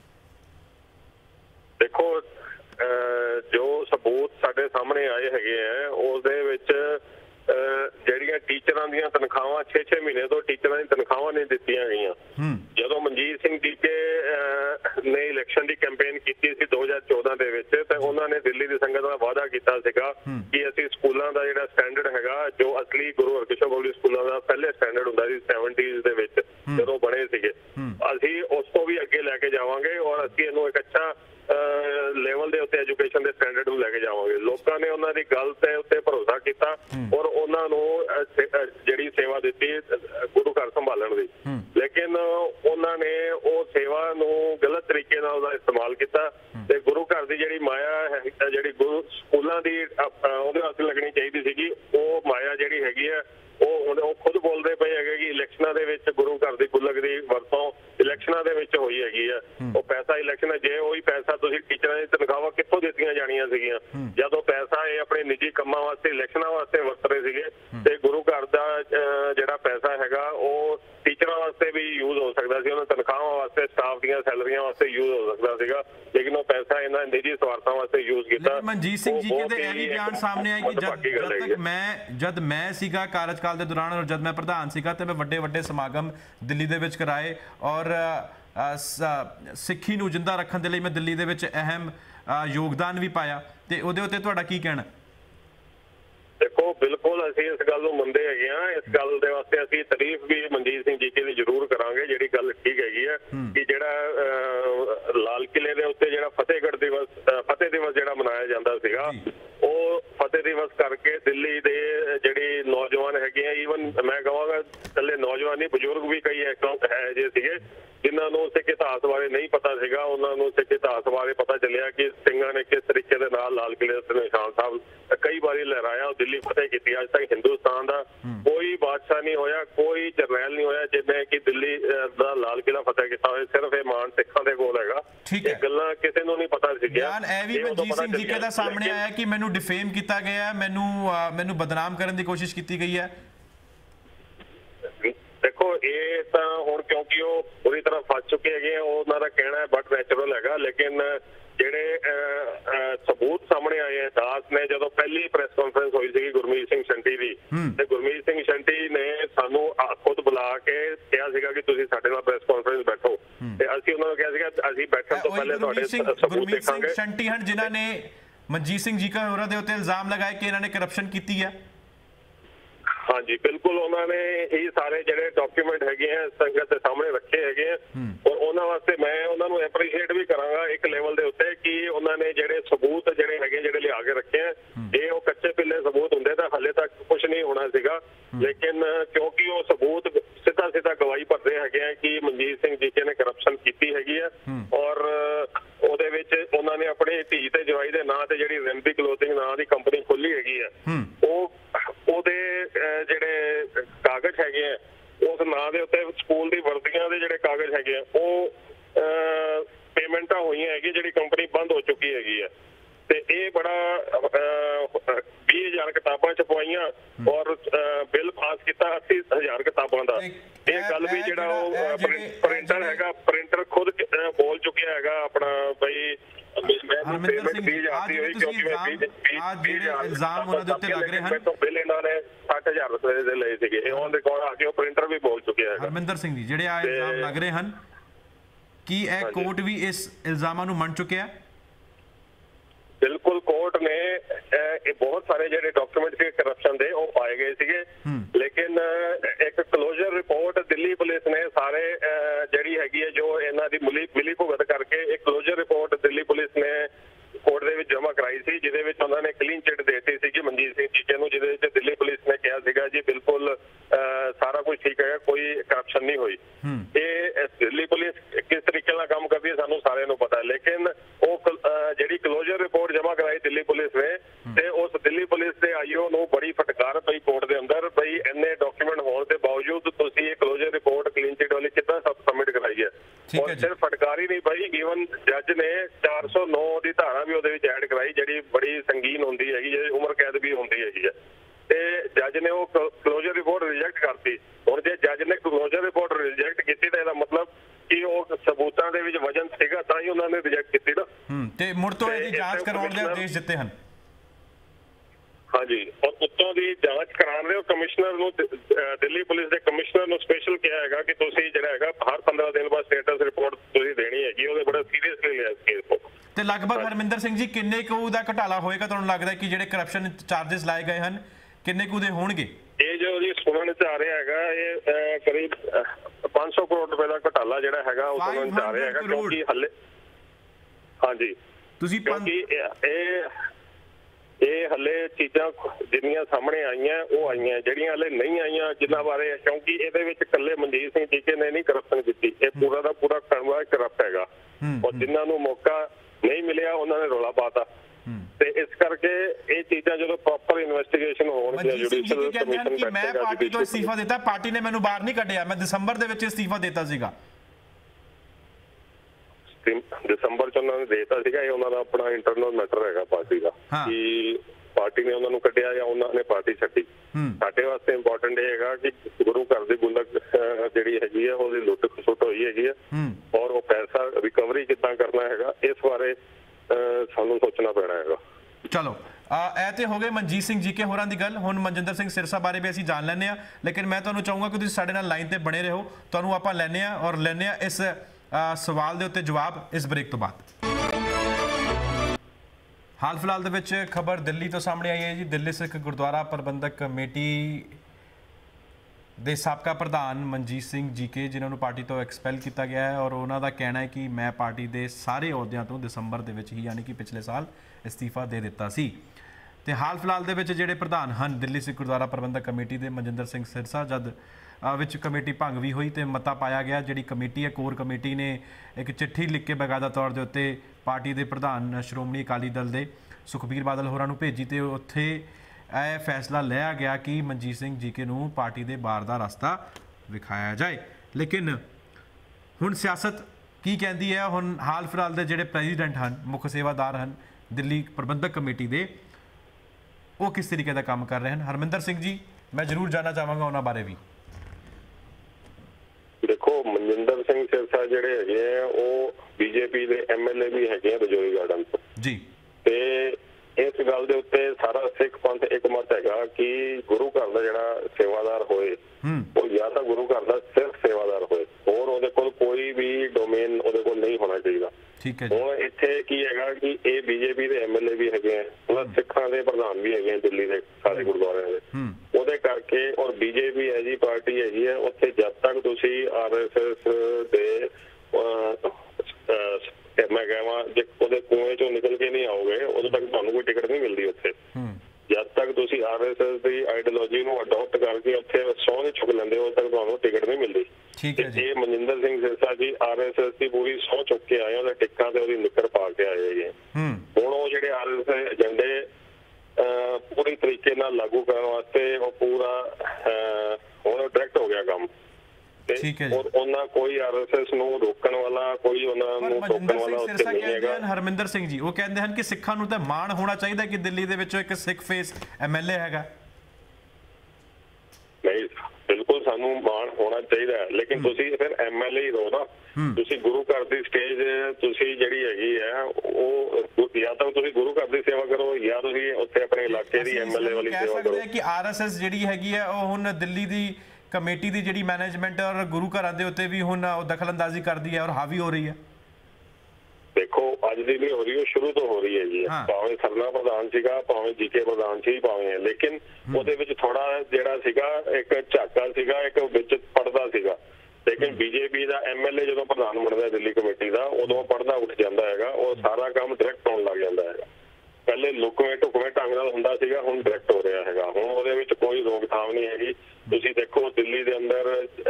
ਦੇਖੋ, ਜੋ ਸਬੂਤ ਸਾਡੇ ਸਾਹਮਣੇ ਆਏ ਹੈਗੇ ਆ ਉਸ ਦੇ ਵਿੱਚ ਜਿਹੜੀਆਂ ਟੀਚਰਾਂ ਦੀਆਂ ਤਨਖਾਹਾਂ ਛੇ ਛੇ ਮਹੀਨੇ ਤੋਂ ਟੀਚਰਾਂ ਦੀ ਤਨਖਾਹਾਂ ਨਹੀਂ ਦਿੱਤੀਆਂ ਗਈਆਂ। ਜਦੋਂ ਮਨਜੀਤ ਸਿੰਘ ਜੀਕੇ ਨੇ ਇਲੈਕਸ਼ਨ ਦੀ ਕੈਂਪੇਨ ਕੀਤੀ ਸੀ ਦੋ ਹਜ਼ਾਰ ਚੌਦਾਂ ਦੇ ਵਿੱਚ ਤੇ ਉਹਨਾਂ ਨੇ ਦਿੱਲੀ ਦੀ ਸੰਗਤ ਦਾ ਵਾਅਦਾ ਕੀਤਾ ਸੀਗਾ ਕਿ ਅਸੀਂ ਸਕੂਲਾਂ ਦਾ ਜਿਹੜਾ ਸਟੈਂਡਰਡ ਹੈਗਾ, ਜੋ ਅਸਲੀ ਗੁਰੂ ਹਰਕ੍ਰਿਸ਼ਨ ਪਬਲਿਕ ਸਕੂਲਾਂ ਦਾ ਪਹਿਲੇ ਸਟੈਂਡਰਡ ਹੁੰਦਾ ਸੀ ਸੈਵਨਟੀਜ਼ ਦੇ ਵਿੱਚ ਜਦੋਂ ਬਣੇ ਸੀਗੇ, ਅਸੀਂ ਉਸ ਤੋਂ ਵੀ ਅੱਗੇ ਲੈ ਕੇ ਜਾਵਾਂਗੇ ਔਰ ਅਸੀਂ ਇਹਨੂੰ ਇੱਕ ਅੱਛਾ ਲੈਵਲ ਦੇ ਉੱਤੇ ਐਜੂਕੇਸ਼ਨ ਦੇ ਸਟੈਂਡਰਡ ਨੂੰ ਲੈ ਕੇ ਜਾਵਾਂਗੇ। ਲੋਕਾਂ ਨੇ ਉਹਨਾਂ ਦੀ ਗੱਲ ਤੇ ਉੱਤੇ ਭਰੋਸਾ ਕੀਤਾ ਔਰ ਉਹਨਾਂ ਨੂੰ ਜਿਹੜੀ ਸੇਵਾ ਦਿੱਤੀ ਗੁਰੂ ਘਰ ਸੰਭਾਲਣ ਦੀ, ਲੇਕਿਨ ਉਹਨਾਂ ਨੇ ਉਹ ਸੇਵਾ ਨੂੰ ਗਲਤ ਤਰੀਕੇ ਨਾਲ ਉਹਦਾ ਇਸਤੇਮਾਲ ਕੀਤਾ ਤੇ ਗੁਰੂ ਘਰ ਦੀ ਜਿਹੜੀ ਮਾਇਆ ਹੈ, ਜਿਹੜੀ ਗੁਰੂ ਸਕੂਲਾਂ ਦੀ ਉਹਦੇ ਵਾਸਤੇ ਲੱਗਣੀ ਚਾਹੀਦੀ ਸੀਗੀ, ਉਹ ਮਾਇਆ ਜਿਹੜੀ ਹੈਗੀ ਹੈ ਉਹ ਉਹ ਖੁਦ ਬੋਲਦੇ ਪਏ ਹੈਗੇ ਕਿ ਇਲੈਕਸ਼ਨਾਂ ਦੇ ਵਿੱਚ ਗੁਰੂ ਘਰ ਦੀ ਗੁਲਕ ਦੀ ਵਰਤੋਂ ਇਲੈਕਸ਼ਨਾਂ ਦੇ ਵਿੱਚ ਹੋਈ ਹੈਗੀ ਆ। ਉਹ ਪੈਸਾ ਇਲੈਕਸ਼ਨ, ਜੇ ਉਹੀ ਪੈਸਾ ਤੁਸੀਂ ਟੀਚਰਾਂ ਦੀ ਤਨਖਾਹਾਂ ਕਿੱਥੋਂ ਦਿੱਤੀਆਂ ਜਾਣੀਆਂ ਸੀਗੀਆਂ ਜਦੋਂ ਪੈਸਾ ਇਹ ਆਪਣੇ ਨਿੱਜੀ ਕੰਮਾਂ ਵਾਸਤੇ ਇਲੈਕਸ਼ਨਾਂ ਵਾਸਤੇ ਵਰਤ ਰਹੇ ਸੀਗੇ। ਤੇ ਗੁਰੂ ਘਰ ਦਾ ਜਿਹੜਾ ਪੈਸਾ ਹੈਗਾ ਉਹ ਟੀਚਰਾਂ ਵਾਸਤੇ ਵੀ ਯੂਜ਼ ਹੋ ਸਕਦਾ ਸੀ, ਉਹਨਾਂ ਤਨਖਾਹਾਂ ਵਾਸਤੇ, ਸਟਾਫ ਦੀਆਂ ਸੈਲਰੀਆਂ ਵਾਸਤੇ ਯੂਜ਼ ਹੋ ਸਕਦਾ ਸੀਗਾ, ਲੇਕਿਨ ਉਹ ਪੈਸਾ ਇਹਨਾਂ ਨਿੱਜੀ ਸਵਾਰਥਾਂ ਵਾਸਤੇ ਯੂਜ਼ ਕੀਤਾ। ਮਨਜੀਤ ਸਿੰਘ ਜੀ ਦੇ ਇਹ ਵੀ ਬਿਆਨ ਸਾਹਮਣੇ ਆਇਆ ਕਿ ਜਦ ਤੱਕ ਮੈਂ ਜਦ ਮੈਂ ਸੀਗਾ ਕਾਰਜਕਾਲ ਦੇ ਦੌਰਾਨ ਔਰ ਜਦ ਮੈਂ ਪ੍ਰਧਾਨ ਸੀਗਾ ਤੇ ਮੈਂ ਵੱਡੇ ਵੱਡੇ ਸਮਾਗਮ ਦਿੱਲੀ ਦੇ ਵਿੱਚ ਕਰਾਏ ਔਰ ਸਿੱਖੀ ਨੂੰ ਜਿੰਦਾ ਰੱਖਣ ਦੇ ਲਈ ਮੈਂ ਦਿੱਲੀ ਦੇ ਵਿੱਚ ਅਹਿਮ ਯੋਗਦਾਨ ਵੀ ਪਾਇਆ। ਤੇ ਉਹਦੇ ਉੱਤੇ ਤੁਹਾਡਾ ਕੀ ਕਹਿਣਾ? ਦੇਖੋ ਬਿਲਕੁਲ ਅਸੀਂ ਇਸ ਗੱਲ ਨੂੰ ਮੰਨਦੇ ਹੈਗੇ ਆ। ਇਸ ਗੱਲ ਦੇ ਵਾਸਤੇ ਅਸੀਂ ਤਾਰੀਫ ਵੀ ਮਨਜੀਤ ਸਿੰਘ ਜੀਕੇ ਦੀ ਜ਼ਰੂਰ ਕਰਾਂਗੇ। ਜਿਹੜੀ ਗੱਲ ਠੀਕ ਹੈਗੀ ਆ ਕਿ ਜਿਹੜਾ ਲਾਲ ਕਿਲੇ ਦੇ ਉੱਤੇ ਜਿਹੜਾ ਫਤਿਹਗੜ੍ਹ ਦਿਵਸ ਫਤਿਹ ਦਿਵਸ ਜਿਹੜਾ ਮਨਾਇਆ ਜਾਂਦਾ ਸੀਗਾ, ਉਹ ਫਤਿਹ ਦਿਵਸ ਕਰਕੇ ਦਿੱਲੀ ਦੇ ਜਿਹੜੇ ਨੌਜਵਾਨ ਹੈਗੇ ਆ, ਈਵਨ ਮੈਂ ਕਹਾਂਗਾ ਇਕੱਲੇ ਨੌਜਵਾਨ ਨਹੀਂ, ਬਜ਼ੁਰਗ ਵੀ ਕਈ ਹੈ ਜੇ ਸੀਗੇ ਜਿਨ੍ਹਾਂ ਨੂੰ ਸਿੱਖ ਇਤਿਹਾਸ ਬਾਰੇ ਨਹੀਂ ਪਤਾ ਸੀਗਾ, ਉਹਨਾਂ ਨੂੰ ਸਿੱਖ ਇਤਿਹਾਸ ਬਾਰੇ ਪਤਾ ਚੱਲਿਆ ਕਿ ਸਿੰਘਾਂ ਨੇ ਕਿਸ ਤਰੀਕੇ ਦੇ ਨਾਲ ਲਾਲ ਕਿਲੇ ਦੇ ਨਿਸ਼ਾਨ ਸਾਹਿਬ ਕਈ ਵਾਰੀ ਲਹਿਰਾਇਆ, ਉਹ ਦਿੱਲੀ ਫਤਿਹ ਕੀਤੀ। ਅੱਜ ਤੱਕ ਹਿੰਦੁਸਤਾਨ ਦਾ ਕੋਈ ਬਾਦਸ਼ਾਹ ਨਹੀਂ ਹੋਇਆ, ਕੋਈ ਜਰਨੈਲ ਨਹੀਂ ਹੋਇਆ ਜਿਹਨੇ ਕਿ ਦਿੱਲੀ ਦਾ ਲਾਲ ਕਿਲਾ ਫਤਿਹ ਕੀਤਾ ਹੋਵੇ। ਸਿਰਫ ਇਹ ਮਾਣ ਸਿੱਖਾਂ ਦੇ ਕੋਲ ਹੈਗਾ। ਇਹ ਗੱਲਾਂ ਕਿਸੇ ਨੂੰ ਨਹੀਂ ਪਤਾ ਸੀ। ਬਿਆਨ ਇਹ ਵੀ ਮਨਜੀਤ ਸਿੰਘ ਜੀਕੇ ਦਾ ਸਾਹਮਣੇ ਆਇਆ ਕਿ ਮੈਨੂੰ ਡਿਫੇਮ ਕੀਤਾ ਗਿਆ, ਮੈਨੂੰ ਮੈਨੂੰ ਬਦਨਾਮ ਕਰਨ ਦੀ ਕੋਸ਼ਿਸ਼ ਕੀਤੀ ਗਈ ਹੈ। ਦੇਖੋ ਇਹ ਤਾਂ ਹੁਣ ਕਿਉਂਕਿ ਉਹ ਪੂਰੀ ਤਰ੍ਹਾਂ ਫਸ ਚੁੱਕੇ ਹੈਗੇ ਆ, ਉਹਨਾਂ ਦਾ ਕਹਿਣਾ ਬਟ ਨੈਚੁਰਲ ਹੈਗਾ। ਲੇਕਿਨ ਜਿਹੜੇ ਸਬੂਤ ਸਾਹਮਣੇ ਆਏ ਆ, ਦਾਸ ਨੇ ਜਦੋਂ ਪਹਿਲੀ ਪ੍ਰੈਸ ਕਾਨਫਰੰਸ ਹੋਈ ਸੀਗੀ ਗੁਰਮੀਤ ਸਿੰਘ ਸ਼ੰਟੀ ਦੀ, ਤੇ ਗੁਰਮੀਤ ਸਿੰਘ ਸ਼ੰਟੀ ਨੇ ਸਾਨੂੰ ਖੁਦ ਬੁਲਾ ਕੇ ਕਿਹਾ ਸੀਗਾ ਕਿ ਤੁਸੀਂ ਸਾਡੇ ਨਾਲ ਪ੍ਰੈਸ ਕਾਨਫਰੰਸ ਬੈਠੋ, ਤੇ ਅਸੀਂ ਉਹਨਾਂ ਨੂੰ ਕਿਹਾ ਸੀਗਾ ਅਸੀਂ ਬੈਠਣ ਤੋਂ ਪਹਿਲੇ ਤੁਹਾਡੇ ਸਬੂਤ ਦੇਖਾਂਗੇ। ਸ਼ੰਟੀ ਹਨ ਜਿਨ੍ਹਾਂ ਨੇ ਮਨਜੀਤ ਸਿੰਘ ਜੀਕਾ ਹੋਰਾਂ ਦੇ ਉੱਤੇ ਇਲਜ਼ਾਮ ਲਗਾਏ ਕਿ ਇਹਨਾਂ ਨੇ ਕਰਪਸ਼ਨ ਕੀਤੀ ਹੈ। ਹਾਂਜੀ ਬਿਲਕੁਲ, ਉਹਨਾਂ ਨੇ ਇਹ ਸਾਰੇ ਜਿਹੜੇ ਡਾਕੂਮੈਂਟ ਹੈਗੇ ਆ ਸੰਗਤ ਦੇ ਸਾਹਮਣੇ ਰੱਖੇ ਹੈਗੇ ਆ, ਔਰ ਉਹਨਾਂ ਵਾਸਤੇ ਮੈਂ ਉਹਨਾਂ ਨੂੰ ਐਪਰੀਸ਼ੀਏਟ ਵੀ ਕਰਾਂਗਾ ਇੱਕ ਲੈਵਲ ਦੇ ਉੱਤੇ ਕਿ ਉਹਨਾਂ ਨੇ ਜਿਹੜੇ ਸਬੂਤ ਜਿਹੜੇ ਹੈਗੇ ਜਿਹੜੇ ਲਿਆ ਕੇ ਰੱਖੇ ਆ, ਜੇ ਉਹ ਕੱਚੇ ਪਿੱਲੇ ਸਬੂਤ ਹੁੰਦੇ ਤਾਂ ਹਾਲੇ ਤੱਕ ਕੁਝ ਨਹੀਂ ਹੋਣਾ ਸੀਗਾ। ਲੇਕਿਨ ਕਿਉਂਕਿ ਉਹ ਸਬੂਤ ਸਿੱਧਾ ਸਿੱਧਾ ਗਵਾਹੀ ਭਰਦੇ ਹੈਗੇ ਆ ਕਿ ਮਨਜੀਤ ਸਿੰਘ ਜੀਕੇ ਨੇ ਕਰਪਸ਼ਨ ਕੀਤੀ ਹੈਗੀ ਆ, ਔਰ ਉਹਦੇ ਵਿੱਚ ਉਹਨਾਂ ਨੇ ਆਪਣੀ ਧੀ ਤੇ ਜਵਾਈ ਦੇ ਨਾਂ ਤੇ ਜਿਹੜੀ ਰੈਂਪੀ ਕਲੋਥਿੰਗ ਨਾਂ ਦੀ ਕੰਪਨੀ ਖੋਲੀ ਹੈਗੀ ਆ, ਉਹ ਉਹਦੇ ਜਿਹੜੇ ਕਾਗਜ਼ ਹੈਗੇ ਆ ਉਸ ਨਾਂ ਦੇ ਉੱਤੇ ਸਕੂਲ ਦੀ ਵਰਦੀਆਂ ਦੇ ਜਿਹੜੇ ਕਾਗਜ਼ ਹੈਗੇ ਆ ਉਹ ਪੇਮੈਂਟਾਂ ਹੋਈਆਂ ਹੈਗੀ, ਜਿਹੜੀ ਕੰਪਨੀ ਬੰਦ ਹੋ ਚੁੱਕੀ ਹੈਗੀ ਆ। ਤੇ ਇਹ ਬੜਾ ਵੀਹ ਹਜ਼ਾਰ ਕਿਤਾਬਾਂ ਛਪਵਾਈਆਂ ਔਰ ਬਿੱਲ ਪਾਸ ਕੀਤਾ ਅੱਸੀ ਹਜ਼ਾਰ ਕਿਤਾਬਾਂ ਦਾ। ਇਹ ਗੱਲ ਵੀ ਜਿਹੜਾ ਉਹ ਪ੍ਰਿੰਟਰ ਹੈਗਾ, ਪ੍ਰਿੰਟਰ ਖੁਦ ਬੋਲ ਚੁੱਕਿਆ ਹੈਗਾ ਆਪਣਾ ਬਈ ਹਰਮਿੰਦਰ ਸਿੰਘ ਜੀ, ਅੱਜ ਤੁਸੀਂ ਇਲਜ਼ਾਮ ਜਿਹੜੇ ਇਲਜ਼ਾਮ ਉਹਨਾਂ ਦੇ ਉੱਤੇ ਲੱਗ ਰਹੇ ਹਨ, ਬਿੱਲ ਇਹਨਾਂ ਨੇ ਸੱਠ ਹਜ਼ਾਰ ਰੁਪਏ ਦੇ ਲਏ ਸੀਗੇ, ਇਹ ਔਨ ਰਿਕਾਰਡ ਆ ਕੇ ਉਹ ਪ੍ਰਿੰਟਰ ਵੀ ਬੋਲ ਚੁੱਕਿਆ ਹੈਗਾ। ਹਰਮਿੰਦਰ ਸਿੰਘ ਜੀ, ਜਿਹੜੇ ਆ ਇਲਜ਼ਾਮ ਲੱਗ ਰਹੇ ਹਨ, ਕੀ ਇਹ ਕੋਰਟ ਵੀ ਇਸ ਇਲਜ਼ਾਮਾਂ ਨੂੰ ਮੰਨ ਚੁੱਕਿਆ? ਬਿਲਕੁਲ, ਕੋਰਟ ਨੇ ਇਹ ਬਹੁਤ ਸਾਰੇ ਜਿਹੜੇ ਡਾਕੂਮੈਂਟ ਸੀ ਕਰਪਸ਼ਨ ਦੇ ਉਹ ਪਾਏ ਗਏ ਸੀਗੇ, ਲੇਕਿਨ ਇੱਕ ਕਲੋਜ਼ਰ ਰਿਪੋਰਟ ਦਿੱਲੀ ਪੁਲਿਸ ਨੇ ਸਾਰੇ ਜਿਹੜੀ ਹੈਗੀ ਹੈ ਜੋ ਇਹਨਾਂ ਦੀ ਮਿਲੀ ਭੁਗਤ ਕਰਕੇ ਇੱਕ ਕਲੋਜ਼ਰ ਰਿਪੋਰਟ ਦਿੱਲੀ ਪੁਲਿਸ ਨੇ ਕੋਰਟ ਦੇ ਵਿੱਚ ਜਮ੍ਹਾਂ ਕਰਾਈ ਸੀ, ਜਿਹਦੇ ਵਿੱਚ ਉਹਨਾਂ ਨੇ ਕਲੀਨ ਚਿੱਟ ਦੇ ਦਿੱਤੀ ਸੀਗੀ ਮਨਜੀਤ ਸਿੰਘ ਜੀਕੇ ਨੂੰ, ਜਿਹਦੇ ਵਿੱਚ ਦਿੱਲੀ ਪੁਲਿਸ ਨੇ ਕਿਹਾ ਸੀਗਾ ਜੀ ਬਿਲਕੁਲ ਸਾਰਾ ਕੁਝ ਠੀਕ ਹੈਗਾ, ਕੋਈ ਕਰਪਸ਼ਨ ਨਹੀਂ ਹੋਈ। ਇਹ ਦਿੱਲੀ ਪੁਲਿਸ ਕਿਸ ਤਰੀਕੇ ਨਾਲ ਕੰਮ ਕਰਦੀ ਹੈ ਸਾਨੂੰ ਸਾਰਿਆਂ ਨੂੰ ਪਤਾ, ਲੇਕਿਨ ਉਹ ਜਿਹੜੀ ਕਲੋਜ਼ਰ ਰਿਪੋਰਟ ਜਮ੍ਹਾਂ ਕਰਾਈ ਦਿੱਲੀ ਪੁਲਿਸ ਨੇ, ਤੇ ਉਸ ਦਿੱਲੀ ਪੁਲਿਸ ਦੇ ਆਈਓ ਨੂੰ ਬੜੀ ਫਟਕਾਰ ਪਈ ਕੋਰਟ ਦੇ ਅੰਦਰ, ਬਈ ਇੰਨੇ ਡਾਕੂਮੈਂਟ ਹੋਣ ਦੇ ਬਾਵਜੂਦ ਤੁਸੀਂ ਇਹ ਕਲੋਜ਼ਰ ਰਿਪੋਰਟ ਕਲੀਨ ਚਿੱਟ ਵਾਲੀ ਕਿੱਦਾਂ ਸਬਮਿਟ ਕਰਾਈ ਹੈ। ਔਰ ਸਿਰਫ ਫਟਕਾਰ ਹੀ ਨਹੀਂ ਪਈ, ਈਵਨ ਜੱਜ ਨੇ ਚਾਰ ਸੌ ਨੌ ਦੀ ਧਾਰਾ ਵੀ ਉਹਦੇ ਵਿੱਚ ਐਡ ਕਰਾਈ, ਜਿਹੜੀ ਬੜੀ ਸੰਗੀਨ ਹੁੰਦੀ ਹੈਗੀ, ਜਿਹੜੀ ਉਮਰ ਕੈਦ ਵੀ ਹੁੰਦੀ ਹੈਗੀ ਹੈ, ਤੇ ਜੱਜ ਨੇ ਉਹ ਕਲੋਜ਼ਰ ਰਿਪੋਰਟ ਰਿਜੈਕਟ ਕਰਤੀ। ਹੁਣ ਜੇ ਜੱਜ ਨੇ ਕਲੋਜ਼ਰ ਰਿਪੋਰਟ ਰਿਜੈਕਟ ਕੀਤੀ ਤਾਂ ਇਹਦਾ ਮਤਲਬ ਕਿ ਉਹ ਸਬੂਤਾਂ ਦੇ ਵਿੱਚ ਵਜਨ ਸੀਗਾ, ਤਾਂ ਹੀ ਉਹਨਾਂ ਨੇ ਰਿਜੈਕਟ ਕੀਤੀ ਨਾ। ਤੇ ਮੁੜ ਤੋਂ ਇਹਦੀ ਜਾਂਚ ਕਰਾਉਣ ਦੇ ਆਦੇਸ਼ ਦਿੱਤੇ ਹਨ। ਹਾਂਜੀ, ਔਰ ਉੱਤੋਂ ਦੀ ਜਾਂਚ ਕਰਾਉਣ ਦੇ ਕਮਿਸ਼ਨਰ ਨੂੰ, ਦਿੱਲੀ ਪੁਲਿਸ ਦੇ ਕਮਿਸ਼ਨਰ ਨੂੰ ਸਪੈਸ਼ਲ ਕਿਹਾ ਹੈਗਾ ਕਿ ਤੁਸੀਂ ਜਿਹੜਾ ਹੈਗਾ ਹਰ ਪੰਦਰਾਂ ਦਿਨ ਬਾਅਦ ਸਟੇਟਸ ਰਿਪੋਰਟ ਤੁਸੀਂ ਦੇਣੀ ਹੈਗੀ, ਉਹਦੇ ਬੜਾ ਸੀਰੀਅਸਲੀ ਲਿਆ ਇਸ ਕੇਸ ਨੂੰ। ਤੇ ਲਗਭਗ ਹਰਮਿੰਦਰ ਸਿੰਘ ਜੀ ਕਿੰਨੇ ਕੁ ਦਾ ਘਟਾਲਾ ਹੋਏਗਾ ਤੁਹਾਨੂੰ ਲੱਗਦਾ ਕਿ ਜਿਹੜੇ ਕਰਪਸ਼ਨ ਚਾਰजेस ਲਾਏ ਗਏ ਹਨ ਕਿੰਨੇ ਕੁ ਦੇ ਹੋਣਗੇ? ਇਹ ਜੋ ਜੀ ਸੁਣਨ ਚ ਆ ਰਿਹਾ ਹੈਗਾ ਇਹ ਕਰੀਬ ਪੰਜ ਸੌ ਕਰੋੜ ਰੁਪਏ ਦਾ ਘਟਾਲਾ ਜਿਹੜਾ ਹੈਗਾ ਉਹ ਸੁਣਨ ਚ ਆ ਰਿਹਾ ਹੈਗਾ, ਕਿਉਂਕਿ ਹੱਲੇ ਹਾਂਜੀ ਤੁਸੀਂ ਕਿਉਂਕਿ ਇਹ ਇਹ ਹੱਲੇ ਚੀਜ਼ਾਂ ਜਿੰਨੀਆਂ ਸਾਹਮਣੇ ਆਈਆਂ ਉਹ ਆਈਆਂ, ਜਿਹੜੀਆਂ ਹੱਲੇ ਨਹੀਂ ਆਈਆਂ ਜਿਨ੍ਹਾਂ ਬਾਰੇ, ਕਿਉਂਕਿ ਇਹਦੇ ਵਿੱਚ ਇਕੱਲੇ ਮਨਜੀਤ ਸਿੰਘ ਜੀਕੇ ਨੇ ਨਹੀਂ ਕਰਪਸ਼ਨ ਕੀਤੀ, ਇਹ ਪੂਰਾ ਦਾ ਪੂਰਾ ਕਰਵਾ ਕਰਪਟ ਹੈਗਾ, ਔਰ ਜਿਨ੍ਹਾਂ ਨੂੰ ਮੌਕਾ ਨਹੀਂ ਮਿਲਿਆ ਉਹਨਾਂ ਨੇ ਰੌਲਾ ਪਾਤਾ। ਤੇ ਇਸ ਕਰਕੇ ਇਹ ਚੀਜ਼ਾਂ ਜਦੋਂ ਪ੍ਰੋਪਰ ਇਨਵੈਸਟੀਗੇਸ਼ਨ ਹੋਣਗੀਆਂ, ਜੁਡੀਸ਼ੀਅਲ ਕਮਿਸ਼ਨ ਬੈਠੇਗਾ। ਮੈਂ ਪਾਰਟੀ ਤੋਂ ਅਸਤੀਫਾ ਦਿੱਤਾ, ਪਾਰਟੀ ਨੇ ਮੈਨੂੰ ਬਾਹਰ ਨਹੀਂ ਕੱਢਿਆ, ਮੈਂ ਦਸੰਬਰ ਦੇ ਵਿੱਚ ਅਸਤੀਫਾ ਦਿੱਤਾ ਸੀਗਾ। ਦਸੰਬਰ ਚ ਉਹਨਾਂ ਨੇ ਦੇਤਾ ਸੀਗਾ, ਇਹ ਉਹਨਾਂ ਦਾ ਆਪਣਾ ਇੰਟਰਨਲ ਮੈਟਰ ਹੈਗਾ ਪਾਰਟੀ ਦਾ, ਕਿ ਪਾਰਟੀ ਨੇ ਉਹਨਾਂ ਨੂੰ ਕੱਢਿਆ ਜਾਂ ਉਹਨਾਂ ਨੇ ਪਾਰਟੀ ਛੱਡੀ। ਸਾਡੇ ਵਾਸਤੇ ਇੰਪੋਰਟੈਂਟ ਇਹ ਹੈਗਾ ਕਿ ਗੁਰੂ ਘਰ ਦੀ ਗੁੰਡਕ ਜਿਹੜੀ ਹੈਗੀ ਆ ਉਹਦੀ ਲੁੱਟ ਖਸੁੱਟ ਹੋਈ ਹੈਗੀ ਆ, ਔਰ ਉਹ ਪੈਸਾ ਰਿਕਵਰੀ ਕਿੱਦਾਂ ਕਰਨਾ ਹੈਗਾ ਇਸ ਬਾਰੇ ਸਾਨੂੰ ਸੋਚਣਾ ਪੈਣਾ ਹੈਗਾ। ਚਲੋ ਇਹ ਤੇ ਹੋ ਗਏ ਮਨਜੀਤ ਸਿੰਘ ਜੀਕੇ ਹੋਰਾਂ ਦੀ ਗੱਲ। ਹੁਣ ਮਨਜਿੰਦਰ ਸਿੰਘ ਸਿਰਸਾ ਬਾਰੇ ਵੀ ਅਸੀਂ ਜਾਣ ਲੈਂਦੇ ਹਾਂ, ਲੇਕਿਨ ਮੈਂ ਤੁਹਾਨੂੰ ਚਾਹੂੰਗਾ ਕਿ ਤੁਸੀਂ ਸਾਡੇ ਨਾਲ ਲਾਈਨ ਤੇ ਬਣੇ ਰਹੋ, ਤੁਹਾਨੂੰ ਆਪਾਂ ਲੈਂਦੇ ਹਾਂ ਔਰ ਲੈਂਦੇ ਹਾਂ ਇਸ ਸਵਾਲ ਦੇ ਉੱਤੇ ਜਵਾਬ ਇਸ ਬ੍ਰੇਕ ਤੋਂ ਬਾਅਦ। ਹਾਲ ਫਿਲਹਾਲ ਦੇ ਵਿੱਚ ਖਬਰ ਦਿੱਲੀ ਤੋਂ ਸਾਹਮਣੇ ਆਈ ਹੈ ਜੀ। ਦਿੱਲੀ ਸਿੱਖ ਗੁਰਦੁਆਰਾ ਪ੍ਰਬੰਧਕ ਕਮੇਟੀ ਦੇ ਸਾਬਕਾ ਪ੍ਰਧਾਨ ਮਨਜੀਤ ਸਿੰਘ ਜੀਕੇ, ਜਿਨ੍ਹਾਂ ਨੂੰ ਪਾਰਟੀ ਤੋਂ ਐਕਸਪੈਲ ਕੀਤਾ ਗਿਆ ਹੈ, ਔਰ ਉਹਨਾਂ ਦਾ ਕਹਿਣਾ ਹੈ ਕਿ ਮੈਂ ਪਾਰਟੀ ਦੇ ਸਾਰੇ ਅਹੁਦਿਆਂ ਤੋਂ ਦਸੰਬਰ ਦੇ ਵਿੱਚ ਹੀ, ਯਾਨੀ ਕਿ ਪਿਛਲੇ ਸਾਲ, ਅਸਤੀਫਾ ਦੇ ਦਿੱਤਾ ਸੀ। ਤੇ ਹਾਲ ਫਿਲਹਾਲ ਦੇ ਵਿੱਚ ਜਿਹੜੇ ਪ੍ਰਧਾਨ ਹਨ ਦਿੱਲੀ ਸਿੱਖ ਗੁਰਦੁਆਰਾ ਪ੍ਰਬੰਧਕ ਕਮੇਟੀ ਦੇ, ਮਨਜਿੰਦਰ ਸਿੰਘ ਸਿਰਸਾ, ਜਦ ਵਿੱਚ ਕਮੇਟੀ ਭੰਗ ਵੀ ਹੋਈ ਤੇ ਮਤਾ ਪਾਇਆ ਗਿਆ। ਜਿਹੜੀ ਕਮੇਟੀ ਹੈ, ਕੋਰ ਕਮੇਟੀ ਨੇ ਇੱਕ ਚਿੱਠੀ ਲਿਖ ਕੇ ਬਕਾਇਦਾ ਤੌਰ ਦੇ ਉੱਤੇ ਪਾਰਟੀ ਦੇ ਪ੍ਰਧਾਨ ਸ਼੍ਰੋਮਣੀ ਅਕਾਲੀ ਦਲ ਦੇ ਸੁਖਬੀਰ ਬਾਦਲ ਹੋਰਾਂ ਨੂੰ ਭੇਜੀ ਤੇ ਉੱਥੇ ਇਹ ਫੈਸਲਾ ਲਿਆ ਗਿਆ ਕਿ ਮਨਜੀਤ ਸਿੰਘ ਜੀਕੇ ਨੂੰ ਪਾਰਟੀ ਦੇ ਬਾਹਰ ਦਾ ਰਸਤਾ ਵਿਖਾਇਆ ਜਾਏ। ਲੇਕਿਨ ਹੁਣ ਸਿਆਸਤ ਕੀ ਕਹਿੰਦੀ ਹੈ? ਹੁਣ ਹਾਲ ਫਿਲਹਾਲ ਦੇ ਜਿਹੜੇ ਪ੍ਰੈਜ਼ੀਡੈਂਟ ਹਨ, ਮੁੱਖ ਸੇਵਾਦਾਰ ਹਨ ਦਿੱਲੀ ਪ੍ਰਬੰਧਕ ਕਮੇਟੀ ਦੇ, ਉਹ ਕਿਸ ਤਰੀਕੇ ਦਾ ਕੰਮ ਕਰ ਰਹੇ ਹਨ? ਹਰਮਿੰਦਰ ਸਿੰਘ ਜੀ, ਮੈਂ ਜ਼ਰੂਰ ਜਾਣਨਾ ਚਾਹਾਂਗਾ ਉਹਨਾਂ ਬਾਰੇ ਵੀ। ਦੇਖੋ, ਮਨਜਿੰਦਰ ਸਿੰਘ ਸਿਰਸਾ ਜਿਹੜੇ ਹੈਗੇ ਆ ਉਹ ਬੀਜੇਪੀ ਦੇ ਐਮਐਲਏ ਵੀ ਹੈਗੇ ਆ ਰਜੌਰੀ ਗਾਰਡਨ ਤੋਂ ਜੀ। ਤੇ ਇਸ ਗੱਲ ਦੇ ਉੱਤੇ ਸਾਰਾ ਸਿੱਖ ਪੰਥ ਇੱਕਮਤ ਹੈਗਾ ਕਿ ਗੁਰੂ ਘਰ ਦਾ ਜਿਹੜਾ ਸੇਵਾਦਾਰ ਹੋਏ ਉਹ ਜਾਂ ਤਾਂ ਗੁਰੂ ਘਰ ਦਾ ਸਿਰਫ ਸੇਵਾਦਾਰ ਹੋਏ, ਹੋਰ ਉਹਦੇ ਕੋਲ ਕੋਈ ਵੀ ਡੋਮੇਨ ਉਹਦੇ ਕੋਲ ਨਹੀਂ ਹੋਣਾ ਚਾਹੀਦਾ। ਠੀਕ ਹੈ। ਹੁਣ ਇੱਥੇ ਕੀ ਹੈਗਾ ਕਿ ਇਹ ਬੀਜੇਪੀ ਦੇ ਐਮਐਲਏ ਵੀ ਹੈਗੇ ਆ, ਉਹਨਾਂ ਸਿੱਖਾਂ ਦੇ ਪ੍ਰਧਾਨ ਵੀ ਹੈਗੇ ਆ ਦਿੱਲੀ ਦੇ ਸਾਰੇ ਗੁਰਦੁਆਰਿਆਂ ਦੇ, ਉਹਦੇ ਕਰਕੇ, ਔਰ ਬੀਜੇਪੀ ਹੈ ਜੀ ਪਾਰਟੀ ਹੈਗੀ ਹੈ, ਉੱਥੇ ਜਦ ਤੱਕ ਤੁਸੀਂ ਆਰਐਸਐਸ ਦੇ ਮੈਂ ਕਹਾਂ ਜੇ ਉਹਦੇ ਕੂਏ ਚੋਂ ਨਿਕਲ ਕੇ ਨਹੀਂ ਆਓਗੇ, ਉਦੋਂ ਤੱਕ ਤੁਹਾਨੂੰ ਕੋਈ ਟਿਕਟ ਨਹੀਂ ਮਿਲਦੀ ਉੱਥੇ। ਜਦ ਤੱਕ ਤੁਸੀਂ ਆਰਐਸਐਸ ਦੀ ਆਈਡੀਓਲੋਜੀ ਨੂੰ ਅਡਾਪਟ ਕਰਕੇ ਉੱਥੇ ਸਹੁੰ ਨਹੀਂ ਚੁੱਕ ਲੈਂਦੇ, ਉਦੋਂ ਤੱਕ ਤੁਹਾਨੂੰ ਟਿਕਟ ਨਹੀਂ ਮਿਲਦੀ। ਇਹ ਮਨਜਿੰਦਰ ਸਿੰਘ ਸਿਰਸਾ ਜੀ ਆਰਐਸਐਸ ਦੀ ਪੂਰੀ ਸਹੁੰ ਚੁੱਕ ਕੇ ਆਏ, ਉਹਦੇ ਟਿੱਕਾਂ ਤੇ ਉਹਦੀ ਨਿੱਕਰ ਪਾ ਕੇ ਆਏ ਹੈਗੇ। ਹੁਣ ਉਹ ਜਿਹੜੇ ਆਰਐਸਐਸ ਏਜੰਡੇ ਪੂਰੀ ਤਰੀਕੇ ਨਾਲ ਲਾਗੂ ਕਰਨ ਵਾਸਤੇ ਉਹ ਪੂਰਾ ਹੁਣ ਡਾਇਰੈਕਟ ਹੋ ਗਿਆ ਕੰਮ। ਉਹਨਾਂ ਕੋਈ ਆਰਐਸਐਸ ਨੂੰ ਰੋਕਣ ਵਾਲਾ, ਕੋਈ ਉਹਨਾਂ ਨੂੰ ਰੋਕਣ ਵਾਲਾ ਉੱਥੇ ਨਹੀਂ ਹੈਗਾ। ਹਰਮਿੰਦਰ ਸਿੰਘ ਜੀ ਉਹ ਕਹਿੰਦੇ ਹਨ ਕਿ ਸਿੱਖਾਂ ਨੂੰ ਤਾਂ ਮਾਣ ਹੋਣਾ ਚਾਹੀਦਾ ਕਿ ਦਿੱਲੀ ਦੇ ਵਿੱਚੋਂ ਇੱਕ ਸਿੱਖ ਫੇਸ ਐਮਐਲਏ ਹੈਗਾ। ਨਹੀਂ, ਬਿਲਕੁਲ ਸਾਨੂੰ ਮਾਣ ਹੋਣਾ ਚਾਹੀਦਾ ਹੈ, ਲੇਕਿਨ ਤੁਸੀਂ ਫਿਰ ਐਮਐਲਏ ਹੀ ਰਹੋ ਨਾ। ਤੁਸੀਂ ਗੁਰੂ ਘਰ ਦੀ ਸਟੇਜ ਤੁਸੀਂ ਜਿਹੜੀ ਹੈਗੀ ਹੈ ਉਹ ਜਾਂ ਤਾਂ ਤੁਸੀਂ ਗੁਰੂ ਘਰ ਦੀ ਸੇਵਾ ਕਰੋ ਜਾਂ ਤੁਸੀਂ ਉੱਥੇ ਆਪਣੇ ਇਲਾਕੇ ਦੀ ਐਮਐਲਏ ਵਾਲੀ ਸੇਵਾ ਕਰੋ। ਕਿ ਆਰਐਸਐਸ ਜਿਹੜੀ ਹੈਗੀ ਹੈ ਉਹ ਹੁਣ ਦਿੱਲੀ ਦੀ ਕਮੇਟੀ ਦੀ ਜਿਹੜੀ ਮੈਨੇਜਮੈਂਟ ਔਰ ਗੁਰੂ ਘਰਾਂ ਦੇ ਉੱਤੇ ਵੀ ਹੁਣ ਉਹ ਦਖਲਅੰਦਾਜ਼ੀ ਕਰਦੀ ਹੈ ਔਰ ਹਾਵੀ ਹੋ ਰਹੀ ਹੈ। ਦੇਖੋ, ਅੱਜ ਦੀ ਨਹੀਂ ਹੋ ਰਹੀ, ਉਹ ਸ਼ੁਰੂ ਤੋਂ ਹੋ ਰਹੀ ਹੈ ਜੀ। ਭਾਵੇਂ ਸਰਨਾ ਪ੍ਰਧਾਨ ਸੀਗਾ, ਭਾਵੇਂ ਜੀਕੇ ਪ੍ਰਧਾਨ ਸੀ, ਭਾਵੇਂ, ਲੇਕਿਨ ਉਹਦੇ ਵਿੱਚ ਥੋੜਾ ਜਿਹੜਾ ਸੀਗਾ ਇੱਕ ਝਾਕਾ ਸੀਗਾ, ਇੱਕ ਵਿੱਚ ਪੜਦਾ ਸੀਗਾ। ਲੇਕਿਨ ਬੀਜੇਪੀ ਦਾ ਐਮਐਲਏ ਜਦੋਂ ਪ੍ਰਧਾਨ ਬਣਦਾ ਦਿੱਲੀ ਕਮੇਟੀ ਦਾ, ਉਦੋਂ ਪੜਦਾ ਉੱਠ ਜਾਂਦਾ ਹੈਗਾ, ਉਹ ਸਾਰਾ ਕੰਮ ਡਾਇਰੈਕਟ ਹੋਣ ਲੱਗ ਜਾਂਦਾ ਹੈਗਾ। ਪਹਿਲੇ ਲੁਕਵੇਂ ਢੁਕਵੇਂ ਢੰਗ ਨਾਲ ਹੁੰਦਾ ਸੀਗਾ, ਹੁਣ ਡਾਇਰੈਕਟ ਹੋ ਰਿਹਾ ਹੈਗਾ। ਹੁਣ ਉਹਦੇ ਵਿੱਚ ਕੋਈ ਰੋਕਥਾਮ ਨਹੀਂ ਹੈਗੀ। ਤੁਸੀਂ ਦੇਖੋ ਦਿੱਲੀ ਦੇ ਅੰਦਰ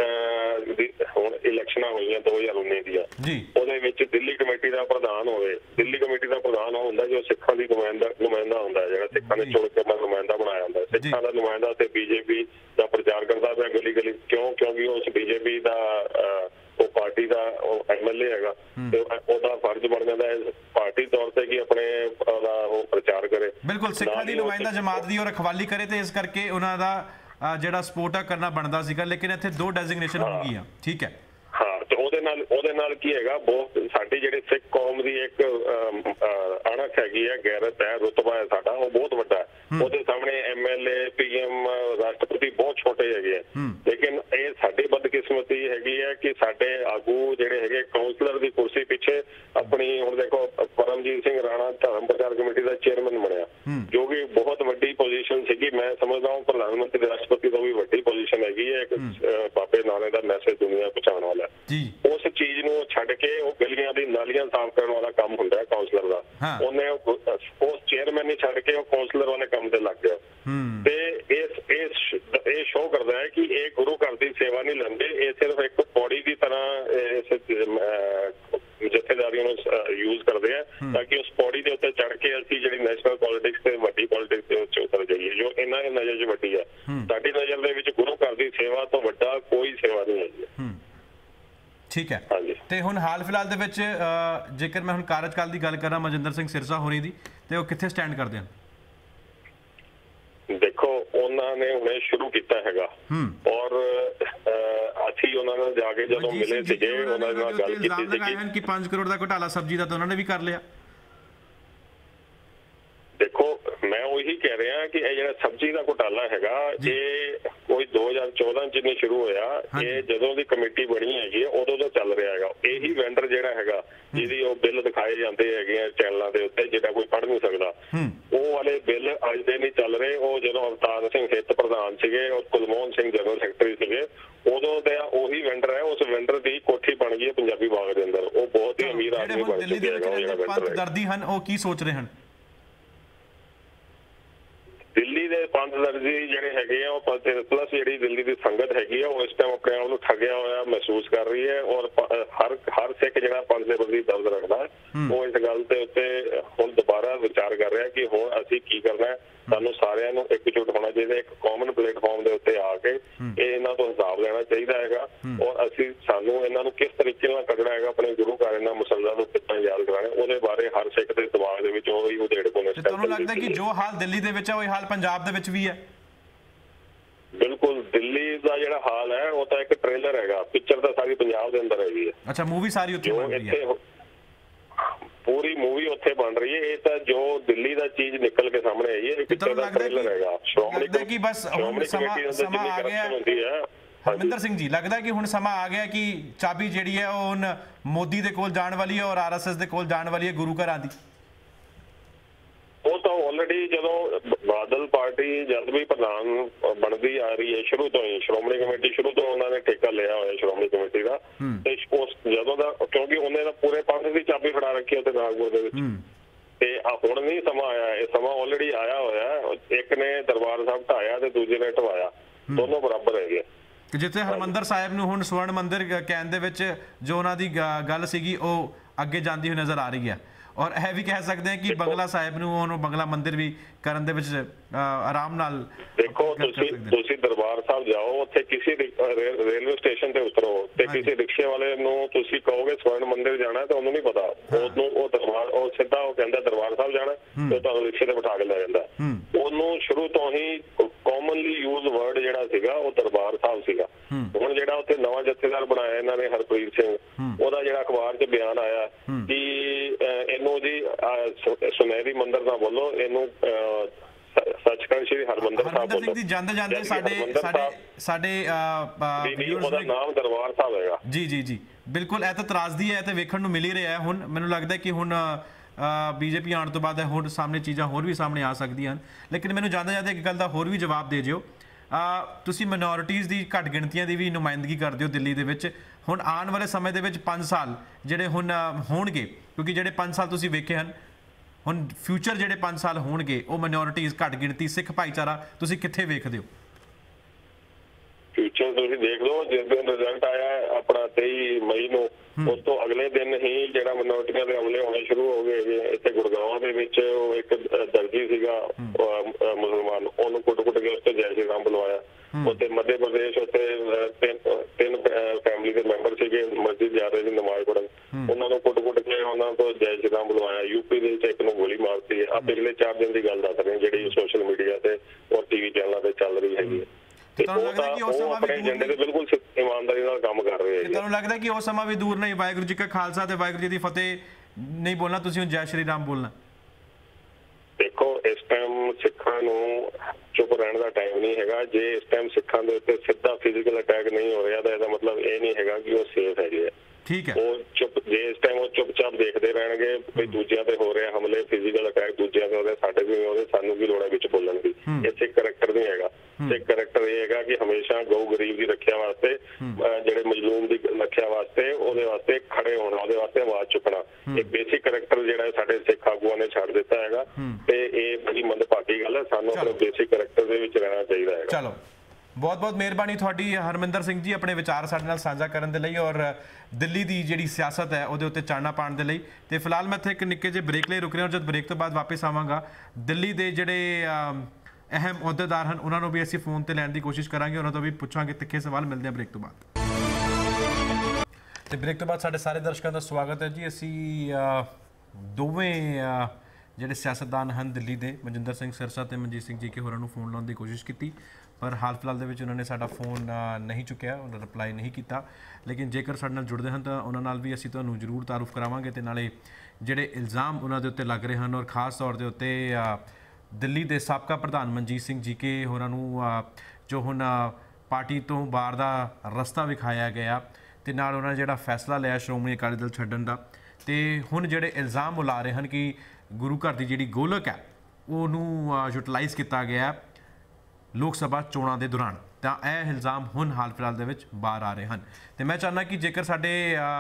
ਹੁਣ ਇਲੈਕਸ਼ਨਾਂ ਹੋਈਆਂ ਦੋ ਹਜ਼ਾਰ ਉੱਨੀ ਦੀਆਂ, ਉਹਦੇ ਵਿੱਚ ਦਿੱਲੀ ਕਮੇਟੀ ਦਾ ਪ੍ਰਧਾਨ ਹੋਵੇ, ਦਿੱਲੀ ਕਮੇਟੀ ਦਾ ਪ੍ਰਧਾਨ ਉਹ ਹੁੰਦਾ ਜੋ ਸਿੱਖਾਂ ਦੀ ਨੁਮਾਇੰਦਾ ਨੁਮਾਇੰਦਾ ਹੁੰਦਾ, ਜਿਹੜਾ ਸਿੱਖਾਂ ਨੇ ਚੁਣ ਕੇ ਨੁਮਾਇੰਦਾ ਬਣਾਇਆ ਹੁੰਦਾ। ਸਿੱਖਾਂ ਦਾ ਨੁਮਾਇੰਦਾ ਤੇ ਬੀਜੇਪੀ ਦਾ ਪ੍ਰਚਾਰ ਕਰਦਾ ਪਿਆ ਗਲੀ ਗਲੀ। ਕਿਉਂ? ਕਿਉਂਕਿ ਉਸ ਬੀਜੇਪੀ ਦਾ ਉਹ ਪਾਰਟੀ ਦਾ ਐਮਐਲਏ ਹੈਗਾ ਤੇ ਉਹਦਾ ਫਰਜ਼ ਬਣ ਜਾਂਦਾ ਹੈ ਪਾਰਟੀ ਤੌਰ ਤੇ ਕਿ ਆਪਣੇ ਉਹਦਾ ਉਹ ਪ੍ਰਚਾਰ ਕਰੇ। ਬਿਲਕੁਲ, ਸਿੱਖਾਂ ਦੀ ਨੁਮਾਇੰਦਾ ਜਮਾਤ ਦੀ ਉਹ ਰਖਵਾਲੀ ਕਰੇ ਤੇ ਇਸ ਕਰਕੇ ਉਹਨਾਂ ਦਾ ਜਿਹੜਾ ਸਪੋਰਟ ਆ ਕਰਨਾ ਬਣਦਾ ਸੀਗਾ, ਲੇਕਿਨ ਇੱਥੇ ਦੋ ਡੈਜ਼ਿਗਨੇਸ਼ਨ ਹੋ ਗਈਆਂ। ਠੀਕ ਹੈ। ਹਾਂ, ਤੇ ਉਹਦੇ ਨਾਲ ਉਹਦੇ ਨਾਲ ਕੀ ਹੈਗਾ, ਬਹੁਤ ਸਾਡੀ ਜਿਹੜੀ ਸਿੱਖ ਕੌਮ ਦੀ ਇੱਕ ਅਣਖ ਹੈਗੀ ਹੈ, ਗੈਰਤ ਹੈ, ਰੁਤਬਾ ਹੈ ਸਾਡਾ, ਉਹ ਬਹੁਤ ਵੱਡਾ ਹੈ। ਉਹਦੇ ਸਾਹਮਣੇ ਐਮਐਲਏ, ਪੀਐਮ, ਰਾਸ਼ਟਰਪਤੀ ਬਹੁਤ ਛੋਟੇ ਹੈਗੇ ਆ। ਲੇਕਿਨ ਇਹ ਸਾਡੀ ਬਦਕਿਸਮਤੀ ਹੈਗੀ ਹੈ ਕਿ ਸਾਡੇ ਆਗੂ ਜਿਹੜੇ ਹੈਗੇ ਕਾਉਂਸਲਰ ਦੀ ਕੁਰਸੀ ਪਿੱਛੇ ਆਪਣੀ, ਹੁਣ ਦੇਖੋ ਪਰਮਜੀਤ ਸਿੰਘ ਰਾਣਾ ਧਰਮ ਪ੍ਰਚਾਰ ਕਮੇਟੀ ਦਾ ਚੇਅਰਮੈਨ ਬਣਿਆ, ਜੋ ਕਿ ਬਹੁਤ ਵੱਡੀ ਪੋਜੀਸ਼ਨ ਸੀਗੀ। ਮੈਂ ਸਮਝਦਾ ਹਾਂ ਪ੍ਰਧਾਨ ਮੰਤਰੀ ਰਾਸ਼ਟਰਪਤੀ ਤੋਂ ਵੀ ਵੱਡੀ ਪੋਜੀਸ਼ਨ ਹੈਗੀ ਹੈ, ਇੱਕ ਬਾਬੇ ਨਾਨਕ ਦਾ ਮੈਸੇਜ ਦੁਨੀਆ ਪਹੁੰਚਾਉਣ ਵਾਲਾ। ਉਸ ਚੀਜ਼ ਨੂੰ ਛੱਡ ਕੇ ਉਹ ਗਲੀਆਂ ਦੀ ਨਾਲੀਆਂ ਸਾਫ਼ ਕਰਨ ਵਾਲਾ ਕੰਮ ਹੁੰਦਾ ਹੈ ਕਾਉਂਸਲਰ ਦਾ। ਉਹਨੇ ਉਸ ਚੇਅਰਮੈਨ ਨੇ ਛੱਡ ਕੇ ਉਹ ਕਾਉਂਸਲਰ ਵਾਲੇ ਕੰਮ ਤੇ ਲੱਗ ਗਿਆ। ਤੇ ਇਸ ਇਹ ਸ਼ੋਅ ਕਰਦਾ ਹੈ ਕਿ ਇਹ ਗੁਰੂ ਘਰ ਦੀ ਸੇਵਾ ਨਹੀਂ ਲੈਂਦੇ, ਇਹ ਸਿਰਫ ਇੱਕ ਪੌੜੀ ਦੀ ਤਰ੍ਹਾਂ ਜਥੇਦਾਰੀਆਂ ਨੂੰ ਯੂਜ਼ ਕਰਦੇ ਆ ਤਾਂ ਕਿ ਉਸ ਪੌੜੀ ਦੇ ਉੱਤੇ ਚੜ੍ਹ ਕੇ ਅਸੀਂ ਜਿਹੜੀ ਨੈਸ਼ਨਲ ਪੋਲਿਟਿਕਸ ਤੇ ਵੱਡੀ ਪੋਲਿਟਿਕਸ ਦੇ ਉੱਤੇ ਉਤਰ ਜਾਈਏ, ਜੋ ਇਹਨਾਂ ਦੀ ਨਜ਼ਰ 'ਚ ਵੱਡੀ ਹੈ। ਸਾਡੀ ਨਜ਼ਰ ਦੇ ਵਿੱਚ ਗੁਰੂ ਘਰ ਦੀ ਸੇਵਾ ਤੋਂ ਵੱਡਾ ਕੋਈ ਸੇਵਾ ਨਹੀਂ ਹੈਗੀ। ਠੀਕ ਹੈ। ਤੇ ਹੁਣ ਹਾਲ ਫਿਲਹਾਲ ਦੇ ਵਿੱਚ ਜੇਕਰ ਮੈਂ ਹੁਣ ਕਾਰਜਕਾਲ ਦੀ ਗੱਲ ਕਰਾਂ ਮਨਜਿੰਦਰ ਸਿੰਘ ਸਿਰਸਾ ਹੋਣੀ ਦੀ, ਤੇ ਉਹ ਕਿੱਥੇ ਸਟੈਂਡ ਕਰਦੇ ਹਨ? ਦੇਖੋ, ਉਹਨਾਂ ਨੇ ਹੁਣੇ ਸ਼ੁਰੂ ਕੀਤਾ ਹੈਗਾ ਔਰ ਅਸੀਂ ਉਹਨਾਂ ਨਾਲ ਜਾ ਕੇ ਜਦੋਂ ਮਿਲੇ ਸੀਗੇ ਉਹਨਾਂ ਨਾਲ ਗੱਲ ਕੀਤੀ ਸੀਗੀ ਕਿ ਪੰਜ ਕਰੋੜ ਦਾ ਘੁਟਾਲਾ ਸਬਜ਼ੀ ਦਾ ਤਾਂ ਉਹਨਾਂ ਨੇ ਵੀ ਕਰ ਲਿਆ। ਦੇਖੋ, ਮੈਂ ਉਹੀ ਕਹਿ ਰਿਹਾ ਕਿ ਇਹ ਜਿਹੜਾ ਸਬਜ਼ੀ ਦਾ ਘੁਟਾਲਾ ਹੈਗਾ, ਇਹ ਕੋਈ ਦੋ ਹਜ਼ਾਰ ਹਜ਼ਾਰ ਚੌਦਾਂ ਚ ਨਹੀਂ ਸ਼ੁਰੂ ਹੋਇਆ, ਇਹ ਜਦੋਂ ਦੀ ਕਮੇਟੀ ਬਣੀ ਹੈਗੀ ਉਦੋਂ ਤੋਂ ਚੱਲ ਰਿਹਾ ਹੈਗਾ। ਇਹੀ ਵੈਂਡਰ ਜਿਹੜਾ ਹੈਗਾ ਜਿਹਦੀ ਉਹ ਬਿੱਲ ਦਿਖਾਏ ਜਾਂਦੇ ਹੈਗੇ ਆ ਚੈਨਲਾਂ ਦੇ ਉੱਤੇ, ਜਿਹੜਾ ਕੋਈ ਪੜ੍ਹ ਨਹੀਂ ਸਕਦਾ, ਉਹ ਵਾਲੇ ਬਿੱਲ ਅੱਜ ਦੇ ਨਹੀਂ ਚੱਲ ਰਹੇ। ਉਹ ਜਦੋਂ ਅਵਤਾਰ ਸਿੰਘ ਹਿੱਤ ਪ੍ਰਧਾਨ ਸੀਗੇ ਔਰ ਕੁਲਮੋਹਨ ਸਿੰਘ ਜਨਰਲ ਸੈਕਟਰੀ ਸੀਗੇ, ਉਦੋਂ ਦਾ ਉਹੀ ਵੈਂਡਰ ਹੈ। ਉਸ ਵੈਂਡਰ ਦੀ ਕੋਠੀ ਬਣ ਗਈ ਹੈ ਪੰਜਾਬੀ ਬਾਗ ਦੇ ਅੰਦਰ। ਉਹ ਬਹੁਤ ਹੀ ਅਮੀਰ ਆਦਮੀ ਬਣ ਚੁੱਕਿਆ ਹੈਗਾ। ਉਹ ਜਿਹੜਾ ਵੈਂਡਰ ਹੈ, ਦਰਦੀ ਹਨ, ਉਹ ਕੀ ਸੋਚ ਰਹੇ ਹਨ? ਦਿੱਲੀ ਦੇ ਪੰਥ ਦਰਜੀ ਜਿਹੜੇ ਹੈਗੇ ਆ, ਉਹ ਪਲੱਸ ਜਿਹੜੀ ਦਿੱਲੀ ਦੀ ਸੰਗਤ ਹੈਗੀ ਆ, ਉਹ ਇਸ ਟਾਈਮ ਆਪਣੇ ਆਪ ਨੂੰ ਠੱਗਿਆ ਹੋਇਆ ਮਹਿਸੂਸ ਕਰ ਰਹੀ ਹੈ। ਔਰ ਹਰ ਹਰ ਸਿੱਖ ਜਿਹੜਾ ਪੰਥ ਦੇ ਪ੍ਰਤੀ ਦਰਦ ਰੱਖਦਾ ਹੈ, ਉਹ ਇਸ ਗੱਲ ਦੇ ਉੱਤੇ ਹੁਣ ਦੁਬਾਰਾ ਵਿਚਾਰ ਕਰ ਰਿਹਾ ਕਿ ਹੁਣ ਅਸੀਂ ਕੀ ਕਰਨਾ ਹੈ। ਸਾਨੂੰ ਸਾਰਿਆਂ ਨੂੰ ਇਕਜੁੱਟ ਹੋਣਾ ਚਾਹੀਦਾ, ਇੱਕ ਕਾਮਨ ਪਲੇਟਫਾਰਮ ਦੇ ਉੱਤੇ ਆ ਕੇ ਇਹ ਇਹਨਾਂ ਤੋਂ ਹਿਸਾਬ ਲੈਣਾ ਚਾਹੀਦਾ ਹੈਗਾ। ਔਰ ਅਸੀਂ ਸਾਨੂੰ ਇਹਨਾਂ ਨੂੰ ਕਿਸ ਤਰੀਕੇ ਨਾਲ ਕੱਢਣਾ ਹੈਗਾ, ਆਪਣੇ ਗੁਰੂ ਘਰ ਇਹਨਾਂ ਮੁਸਲਮਾਨਾਂ ਨੂੰ ਕਿੱਦਾਂ ਯਾਦ ਕਰਾਉਣਾ, ਉਹਦੇ ਬਾਰੇ ਹਰ ਸਿੱਖ ਦੇ ਦਿਮਾਗ ਦੇ ਵਿੱਚ ਉਹੀ ਉਧੇੜ ਪੁਣੇ। ਤੁਹਾਨੂੰ ਲੱਗਦਾ ਕਿ ਜੋ ਹਾਲ ਦਿੱਲੀ ਦੇ ਵਿੱਚ ਹੈ ਉਹ ਹਾਲ ਪੰਜਾਬ ਦੇ ਵਿੱਚ ਵੀ ਹੈ? ਬਿਲਕੁਲ, ਦਿੱਲੀ ਦਾ ਜਿਹੜਾ ਹਾਲ ਹੈ ਉਹ ਤਾਂ ਇੱਕ ਟ੍ਰੇਲਰ ਹੈਗਾ, ਪਿਕਚਰ ਤਾਂ ਸਾਰੀ ਪੰਜਾਬ ਦੇ ਅੰਦਰ ਹੈਗੀ ਹੈ। ਅੱਛਾ, ਮੂਵੀ ਸਾਰੀ ਉੱਥੇ ਬਣ ਰਹੀ ਹੈ? ਪੂਰੀ ਮੂਵੀ ਉੱਥੇ ਬਣ ਰਹੀ ਹੈ। ਇਹ ਤਾਂ ਜੋ ਦਿੱਲੀ ਦਾ ਚੀਜ਼ ਨਿਕਲ ਕੇ ਸਾਹਮਣੇ ਆਈ ਹੈ, ਇਹ ਪਿਕਚਰ ਦਾ ਟ੍ਰੇਲਰ ਹੈਗਾ। ਸ਼੍ਰੋਮਣੀ ਕਮੇਟੀ ਬਸ ਹੁਣ ਸਮਾਂ ਸਮਾਂ ਆ ਗਿਆ ਹਰਮਿੰਦਰ ਸਿੰਘ ਜੀ, ਲੱਗਦਾ ਕਿ ਹੁਣ ਸਮਾਂ ਆ ਗਿਆ ਕਿ ਚਾਬੀ ਜਿਹੜੀ ਹੈ ਉਹ ਹੁਣ ਮੋਦੀ ਦੇ ਕੋਲ ਜਾਣ ਵਾਲੀ ਹੈ ਔਰ ਆਰਐਸਐਸ ਦੇ ਕੋਲ ਜਾਣ ਵਾਲੀ ਹੈ ਗੁਰੂ ਘਰਾਂ ਦੀ? ਉਹ ਤਾਂ ਆਲਰੇਡੀ ਜਦੋਂ ਬਾਦਲ ਪਾਰਟੀ ਜਦ ਵੀ ਪ੍ਰਧਾਨ ਬਣਦੀ ਆ ਰਹੀ ਹੈ, ਸ਼ੁਰੂ ਤੋਂ ਹੀ ਸ਼੍ਰੋਮਣੀ ਕਮੇਟੀ ਸ਼ੁਰੂ ਤੋਂ ਉਹਨਾਂ ਨੇ ਠੇਕਾ ਲਿਆ ਹੋਇਆ ਸ਼੍ਰੋਮਣੀ ਕਮੇਟੀ ਦਾ। ਤੇ ਉਸ ਜਦੋਂ ਦਾ, ਕਿਉਂਕਿ ਉਹਨੇ ਤਾਂ ਪੂਰੇ ਪੰਥ ਦੀ ਚਾਬੀ ਫੜਾ ਰੱਖੀ ਉੱਥੇ ਨਾਗਪੁਰ ਦੇ ਵਿੱਚ। ਤੇ ਹੁਣ ਨਹੀਂ ਸਮਾਂ ਆਇਆ, ਇਹ ਸਮਾਂ ਆਲਰੇਡੀ ਆਇਆ ਹੋਇਆ। ਇੱਕ ਨੇ ਦਰਬਾਰ ਸਾਹਿਬ ਢਾਇਆ ਤੇ ਦੂਜੇ ਨੇ ਢਵਾਇਆ, ਦੋਨੋਂ ਬਰਾਬਰ ਹੈਗੇ। ਜਿੱਥੇ ਹਰਮੰਦਰ ਸਾਹਿਬ ਨੂੰ ਹੁਣ ਸਵਰਨ ਮੰਦਿਰ ਕਹਿਣ ਦੇ ਵਿੱਚ ਜੋ ਉਹਨਾਂ ਦੀ ਗੱਲ ਸੀਗੀ ਉਹ ਅੱਗੇ ਜਾਂਦੀ ਹੋਈ ਨਜ਼ਰ ਆ ਰਹੀ ਹੈ। ਔਰ ਇਹ ਵੀ ਕਹਿ ਸਕਦੇ ਹਾਂ ਕਿ ਬੰਗਲਾ ਸਾਹਿਬ ਨੂੰ ਉਹਨੂੰ ਬੰਗਲਾ ਮੰਦਿਰ ਵੀ ਕਰਨ ਦੇ ਵਿੱਚ ਆਰਾਮ ਨਾਲ ਦੇਖੋ। ਤੁਸੀਂ ਤੁਸੀਂ ਦਰਬਾਰ ਸਾਹਿਬ ਜਾਓ, ਉੱਥੇ ਕਿਸੇ ਰੇਲਵੇ ਸਟੇਸ਼ਨ ਤੇ ਉਤਰੋ ਤੇ ਕਿਸੇ ਰਿਕਸ਼ੇ ਵਾਲੇ ਨੂੰ ਤੁਸੀਂ ਕਹੋਗੇ ਸਵਰਨ ਮੰਦਿਰ ਜਾਣਾ ਤਾਂ ਉਹਨੂੰ ਨਹੀਂ ਪਤਾ। ਉਹਨੂੰ ਉਹ ਦਰਬਾਰ ਉਹ ਸਿੱਧਾ ਉਹ ਕਹਿੰਦਾ ਦਰਬਾਰ ਸਾਹਿਬ ਜਾਣਾ ਤੇ ਤੁਹਾਨੂੰ ਰਿਕਸ਼ੇ ਤੇ ਬਿਠਾ ਕੇ ਲੈ ਜਾਂਦਾ। ਉਹਨੂੰ ਸ਼ੁਰੂ ਤੋਂ ਹੀ ਕਾਮਨਲੀ ਯੂਜ਼ ਵਰਡ ਜਿਹੜਾ ਸੀਗਾ ਉਹ ਦਰਬਾਰ ਸਾਹਿਬ ਸੀਗਾ। ਹੁਣ ਜਿਹੜਾ ਉੱਥੇ ਨਵਾਂ ਜਥੇਦਾਰ ਬਣਾਇਆ ਇਹਨਾਂ ਨੇ ਹਰਪ੍ਰੀਤ ਸਿੰਘ, ਉਹਦਾ ਜਿਹੜਾ ਅਖਬਾਰ 'ਚ ਬਿਆਨ ਆਇਆ ਕਿ ਇਹਨੂੰ ਜੀ ਸੁਨਹਿਰੀ ਮੰਦਿਰ ਨਾ ਬੋਲੋ, ਇਹਨੂੰ ਸੱਚਖੰਡ ਸ਼੍ਰੀ ਹਰਮੰਦਰ ਸਾਹਿਬ ਬੋਲੋ। ਜਾਂਦੇ ਜਾਂਦੇ ਸਾਡੇ ਸਾਡੇ ਸਾਡੇ ਉਹਦਾ ਨਾਮ ਦਰਬਾਰ ਸਾਹਿਬ ਹੈਗਾ। ਜੀ ਜੀ ਜੀ ਬਿਲਕੁਲ, ਇਹ ਤਾਂ ਤਰਾਜ਼ਦੀ ਹੈ ਤੇ ਵੇਖਣ ਨੂੰ ਮਿਲ ਹੀ ਰਿਹਾ। ਹੁਣ ਮੈਨੂੰ ਲੱਗਦਾ ਕਿ ਹੁਣ ਬੀਜੇਪੀ ਆਉਣ ਤੋਂ ਬਾਅਦ ਹੋਰ ਸਾਹਮਣੇ ਚੀਜ਼ਾਂ ਹੋਰ ਵੀ ਸਾਹਮਣੇ ਆ ਸਕਦੀਆਂ ਹਨ। ਲੇਕਿਨ ਮੈਨੂੰ ਜਾਂਦੇ ਜਾਂਦੇ ਇੱਕ ਗੱਲ ਦਾ ਹੋਰ ਵੀ ਜਵਾਬ ਦੇ ਜਿਓ, ਤੁਸੀਂ ਮਾਈਨੋਰਿਟੀਜ਼ ਦੀ ਘੱਟ ਗਿਣਤੀਆਂ ਦੀ ਵੀ ਨੁਮਾਇੰਦਗੀ ਕਰਦੇ ਹੋ ਦਿੱਲੀ ਦੇ ਵਿੱਚ। ਹੁਣ ਆਉਣ ਵਾਲੇ ਸਮੇਂ ਦੇ ਵਿੱਚ ਪੰਜ ਸਾਲ ਜਿਹੜੇ ਹੁਣ ਹੋਣਗੇ, ਕਿਉਂਕਿ ਜਿਹੜੇ ਪੰਜ ਸਾਲ ਤੁਸੀਂ ਵੇਖੇ ਹਨ, ਹੁਣ ਫਿਊਚਰ ਜਿਹੜੇ ਪੰਜ ਸਾਲ ਹੋਣਗੇ ਉਹ ਮਾਈਨੋਰਿਟੀਜ਼ ਘੱਟ ਗਿਣਤੀ ਸਿੱਖ ਭਾਈਚਾਰਾ ਤੁਸੀਂ ਕਿੱਥੇ ਵੇਖਦੇ ਹੋ? ਫਿਊਚਰ ਤੁਸੀਂ ਦੇਖ ਲਓ, ਜਿਸ ਦਿਨ ਰਿਜ਼ਲਟ ਆਇਆ ਆਪਣਾ ਤੇਈ ਮਈ ਨੂੰ, ਉਸ ਤੋਂ ਅਗਲੇ ਦਿਨ ਹੀ ਜਿਹੜਾ ਮਿਨੋਰਟੀਆਂ ਦੇ ਹਮਲੇ ਹੋਣੇ ਸ਼ੁਰੂ ਹੋ ਗਏ। ਇੱਥੇ ਗੁੜਗਾਵਾਂ ਦੇ ਵਿੱਚ ਉਹ ਇੱਕ ਦਰਜੀ ਸੀਗਾ ਮੁਸਲਮਾਨ, ਉਹਨੂੰ ਕੁੱਟ-ਕੁੱਟ ਕੇ ਉਸ ਤੇ ਜੈ ਸ਼੍ਰੀ ਰਾਮ ਬੁਲਵਾਇਆ। ਉੱਥੇ ਮੱਧ ਪ੍ਰਦੇਸ਼ ਉੱਥੇ ਤਿੰਨ ਤਿੰਨ ਫੈਮਿਲੀ ਦੇ ਮੈਂਬਰ ਸੀਗੇ, ਮਸਜਿਦ ਜਾ ਰਹੇ ਸੀ ਨਮਾਜ਼ ਪੜ੍ਹਨ, ਉਹਨਾਂ ਨੂੰ ਕੁੱਟ-ਕੁੱਟ ਕੇ ਉਹਨਾਂ ਤੋਂ ਜੈ ਸ਼੍ਰੀ ਰਾਮ ਬੁਲਵਾਇਆ। ਯੂਪੀ ਦੇ ਵਿੱਚ ਇੱਕ ਨੂੰ ਗੋਲੀ ਮਾਰਤੀ। ਆ ਪਿਛਲੇ ਚਾਰ ਦਿਨ ਦੀ ਗੱਲ ਦੱਸ ਰਹੇ ਜਿਹੜੀ ਸੋਸ਼ਲ ਮੀਡੀਆ ਤੇ ਔਰ ਟੀਵੀ ਚੈਨਲਾਂ ਤੇ ਚੱਲ ਰਹੀ ਹੈਗੀ ਹੈ। ਤੁਹਾਨੂੰ ਲੱਗਦਾ ਕਿ ਉਹ ਸਮਾਂ ਵੀ ਏਜੰਡੇ ਤੇ ਬਿਲਕੁਲ ਇਮਾਨਦਾਰੀ ਨਾਲ ਕੰਮ ਕਰ ਰਹੇ ਹੈ। ਤੁਹਾਨੂੰ ਲੱਗਦਾ ਕਿ ਉਹ ਸਮਾਂ ਵੀ ਦੂਰ ਨਹੀਂ? ਵਾਹਿਗੁਰੂ ਜੀ ਕਾ ਖਾਲਸਾ ਤੇ ਵਾਹਿਗੁਰੂ ਜੀ ਦੀ ਫਤਿਹ ਨਹੀਂ ਬੋਲਣਾ, ਤੁਸੀਂ ਹੁਣ ਜੈ ਸ਼੍ਰੀ ਰਾਮ ਬੋਲਣਾ। ਦੇਖੋ, ਇਸ ਟਾਈਮ ਸਿੱਖਾਂ ਨੂੰ ਚੁੱਪ ਰਹਿਣ ਦਾ ਟਾਈਮ ਨਹੀਂ ਹੈਗਾ। ਜੇ ਇਸ ਟਾਈਮ ਸਿੱਖਾਂ ਦੇ ਉੱਤੇ ਸਿੱਧਾ ਫਿਜ਼ੀਕਲ ਅਟੈਕ ਨਹੀਂ ਹੋ ਰਿਹਾ ਤਾਂ ਇਹਦਾ ਮਤਲਬ ਇਹ ਨਹੀਂ ਹੈਗਾ ਕਿ ਉਹ ਸੇਫ ਹੈਗੇ ਆ। ਠੀਕ ਹੈ, ਉਹ ਚੁੱਪ ਜੇ ਇਸ ਟਾਈਮ ਉਹ ਚੁੱਪਚਾਪ ਦੇਖਦੇ ਰਹਿਣਗੇ ਵੀ ਦੂਜਿਆਂ ਤੇ ਹੋ ਰਿਹਾ ਹਮਲੇ, ਫਿਜ਼ੀਕਲ ਅਟੈਕ ਦੂਜਿਆਂ ਤੇ ਉਹਦੇ, ਸਾਡੇ ਵੀ ਉਹਦੇ, ਸਾਨੂੰ ਕੀ ਲੋੜ ਹੈ ਵਿੱਚ ਬੋਲਣ ਦੀ। ਇਹ ਸਿੱਖ ਕਰੈਕਟਰ ਨਹੀਂ ਹੈਗਾ। ਸਿੱਖ ਕਰੈਕਟਰ ਇਹ ਹੈਗਾ ਕਿ ਹਮੇਸ਼ਾ ਗਊ ਗਰੀਬ ਦੀ ਰੱਖਿਆ ਵਾਸਤੇ, ਜਿਹੜੇ ਮਜ਼ਲੂਮ ਦੀ ਰੱਖਿਆ ਵਾਸਤੇ, ਉਹਦੇ ਵਾਸਤੇ ਖੜੇ ਹੋਣਾ, ਉਹਦੇ ਵਾਸਤੇ ਆਵਾਜ਼ ਚੁੱਕਣਾ। ਇਹ ਬੇਸਿਕ ਕਰੈਕਟਰ ਜਿਹੜਾ ਸਾਡੇ ਸਿੱਖ ਆਗੂਆਂ ਨੇ ਛੱਡ ਦਿੱਤਾ ਹੈਗਾ ਤੇ ਇਹ ਬੜੀ ਮੰਦਭਾਗੀ ਗੱਲ ਹੈ। ਸਾਨੂੰ ਆਪਣੇ ਬੇਸਿਕ ਕਰੈਕਟਰ ਦੇ ਵਿੱਚ ਰਹਿਣਾ ਚਾਹੀਦਾ ਹੈ। ਚਲੋ, ਬਹੁਤ ਬਹੁਤ ਮਿਹਰਬਾਨੀ ਤੁਹਾਡੀ ਹਰਮਿੰਦਰ ਸਿੰਘ ਜੀ, ਆਪਣੇ ਵਿਚਾਰ ਸਾਡੇ ਨਾਲ ਸਾਂਝਾ ਕਰਨ ਦੇ ਲਈ ਔਰ ਦਿੱਲੀ ਦੀ ਜਿਹੜੀ ਸਿਆਸਤ ਹੈ ਉਹਦੇ ਉੱਤੇ ਚਾਨਣਾ ਪਾਉਣ ਦੇ ਲਈ। ਤੇ ਫਿਲਹਾਲ ਮੈਂ ਇੱਥੇ ਇੱਕ ਨਿੱਕੇ ਜਿਹੇ ਬ੍ਰੇਕ ਲਈ ਰੁਕ ਰਿਹਾ, ਔਰ ਜਦ ਬ੍ਰੇਕ ਤੋਂ ਬਾਅਦ ਵਾਪਸ ਆਵਾਂਗਾ ਦਿੱਲੀ ਦੇ ਜਿਹੜੇ ਅਹਿਮ ਅਹੁਦੇਦਾਰ ਹਨ ਉਹਨਾਂ ਨੂੰ ਵੀ ਅਸੀਂ ਫੋਨ ਤੇ ਲੈਣ ਦੀ ਕੋਸ਼ਿਸ਼ ਕਰਾਂਗੇ, ਉਹਨਾਂ ਤੋਂ ਵੀ ਪੁੱਛਾਂਗੇ ਤਿੱਖੇ ਸਵਾਲ। ਮਿਲਦੇ ਹਾਂ ਬ੍ਰੇਕ ਤੋਂ ਬਾਅਦ। ਤੇ ਬ੍ਰੇਕ ਤੋਂ ਬਾਅਦ ਸਾਡੇ ਸਾਰੇ ਦਰਸ਼ਕਾਂ ਦਾ ਸਵਾਗਤ ਹੈ ਜੀ। ਅਸੀਂ ਦੋਵੇਂ ਜਿਹੜੇ ਸਿਆਸਤਦਾਨ ਹਨ ਦਿੱਲੀ ਦੇ, ਮਨਜਿੰਦਰ ਸਿੰਘ ਸਿਰਸਾ ਤੇ ਮਨਜੀਤ ਸਿੰਘ ਜੀ ਕੇ ਹੋਰਾਂ ਨੂੰ ਫੋਨ ਲਾਉਣ ਦੀ ਕੋਸ਼ਿਸ਼ ਕੀਤੀ, ਪਰ ਹਾਲ ਫਿਲਹਾਲ ਦੇ ਵਿੱਚ ਉਹਨਾਂ ਨੇ ਸਾਡਾ ਫੋਨ ਨਹੀਂ ਚੁੱਕਿਆ, ਉਹਨਾਂ ਰਿਪਲਾਈ ਨਹੀਂ ਕੀਤਾ। ਲੇਕਿਨ ਜੇਕਰ ਸਾਡੇ ਨਾਲ ਜੁੜਦੇ ਹਨ ਤਾਂ ਉਹਨਾਂ ਨਾਲ ਵੀ ਅਸੀਂ ਤੁਹਾਨੂੰ ਜ਼ਰੂਰ ਤਾਰੂਫ ਕਰਾਵਾਂਗੇ ਤੇ ਨਾਲੇ ਜਿਹੜੇ ਇਲਜ਼ਾਮ ਉਹਨਾਂ ਦੇ ਉੱਤੇ ਲੱਗ ਰਹੇ ਹਨ, ਔਰ ਖਾਸ ਤੌਰ ਦੇ ਉੱਤੇ ਦਿੱਲੀ ਦੇ ਸਾਬਕਾ ਪ੍ਰਧਾਨ ਮਨਜੀਤ ਸਿੰਘ ਜੀ ਕੇ ਹੋਰਾਂ ਨੂੰ ਜੋ ਹੁਣ ਪਾਰਟੀ ਤੋਂ ਬਾਹਰ ਦਾ ਰਸਤਾ ਵਿਖਾਇਆ ਗਿਆ ਤੇ ਨਾਲ ਉਹਨਾਂ ਨੇ ਜਿਹੜਾ ਫੈਸਲਾ ਲਿਆ ਸ਼੍ਰੋਮਣੀ ਅਕਾਲੀ ਦਲ ਛੱਡਣ ਦਾ। ਤੇ ਹੁਣ ਜਿਹੜੇ ਇਲਜ਼ਾਮ ਉਹ ਲਾ ਰਹੇ ਹਨ ਕਿ ਗੁਰੂ ਘਰ ਦੀ ਜਿਹੜੀ ਗੋਲਕ ਹੈ ਉਹਨੂੰ ਯੂਟਿਲਾਈਜ਼ ਕੀਤਾ ਗਿਆ ਲੋਕ ਸਭਾ ਚੋਣਾਂ ਦੇ ਦੌਰਾਨ। ਤਾਂ ਇਹ ਇਲਜ਼ਾਮ ਹੁਣ ਹਾਲ ਫਿਲਹਾਲ ਦੇ ਵਿੱਚ ਬਾਹਰ ਆ ਰਹੇ ਹਨ। ਤੇ ਮੈਂ ਚਾਹੁੰਦਾ ਕਿ ਜੇਕਰ ਸਾਡੇ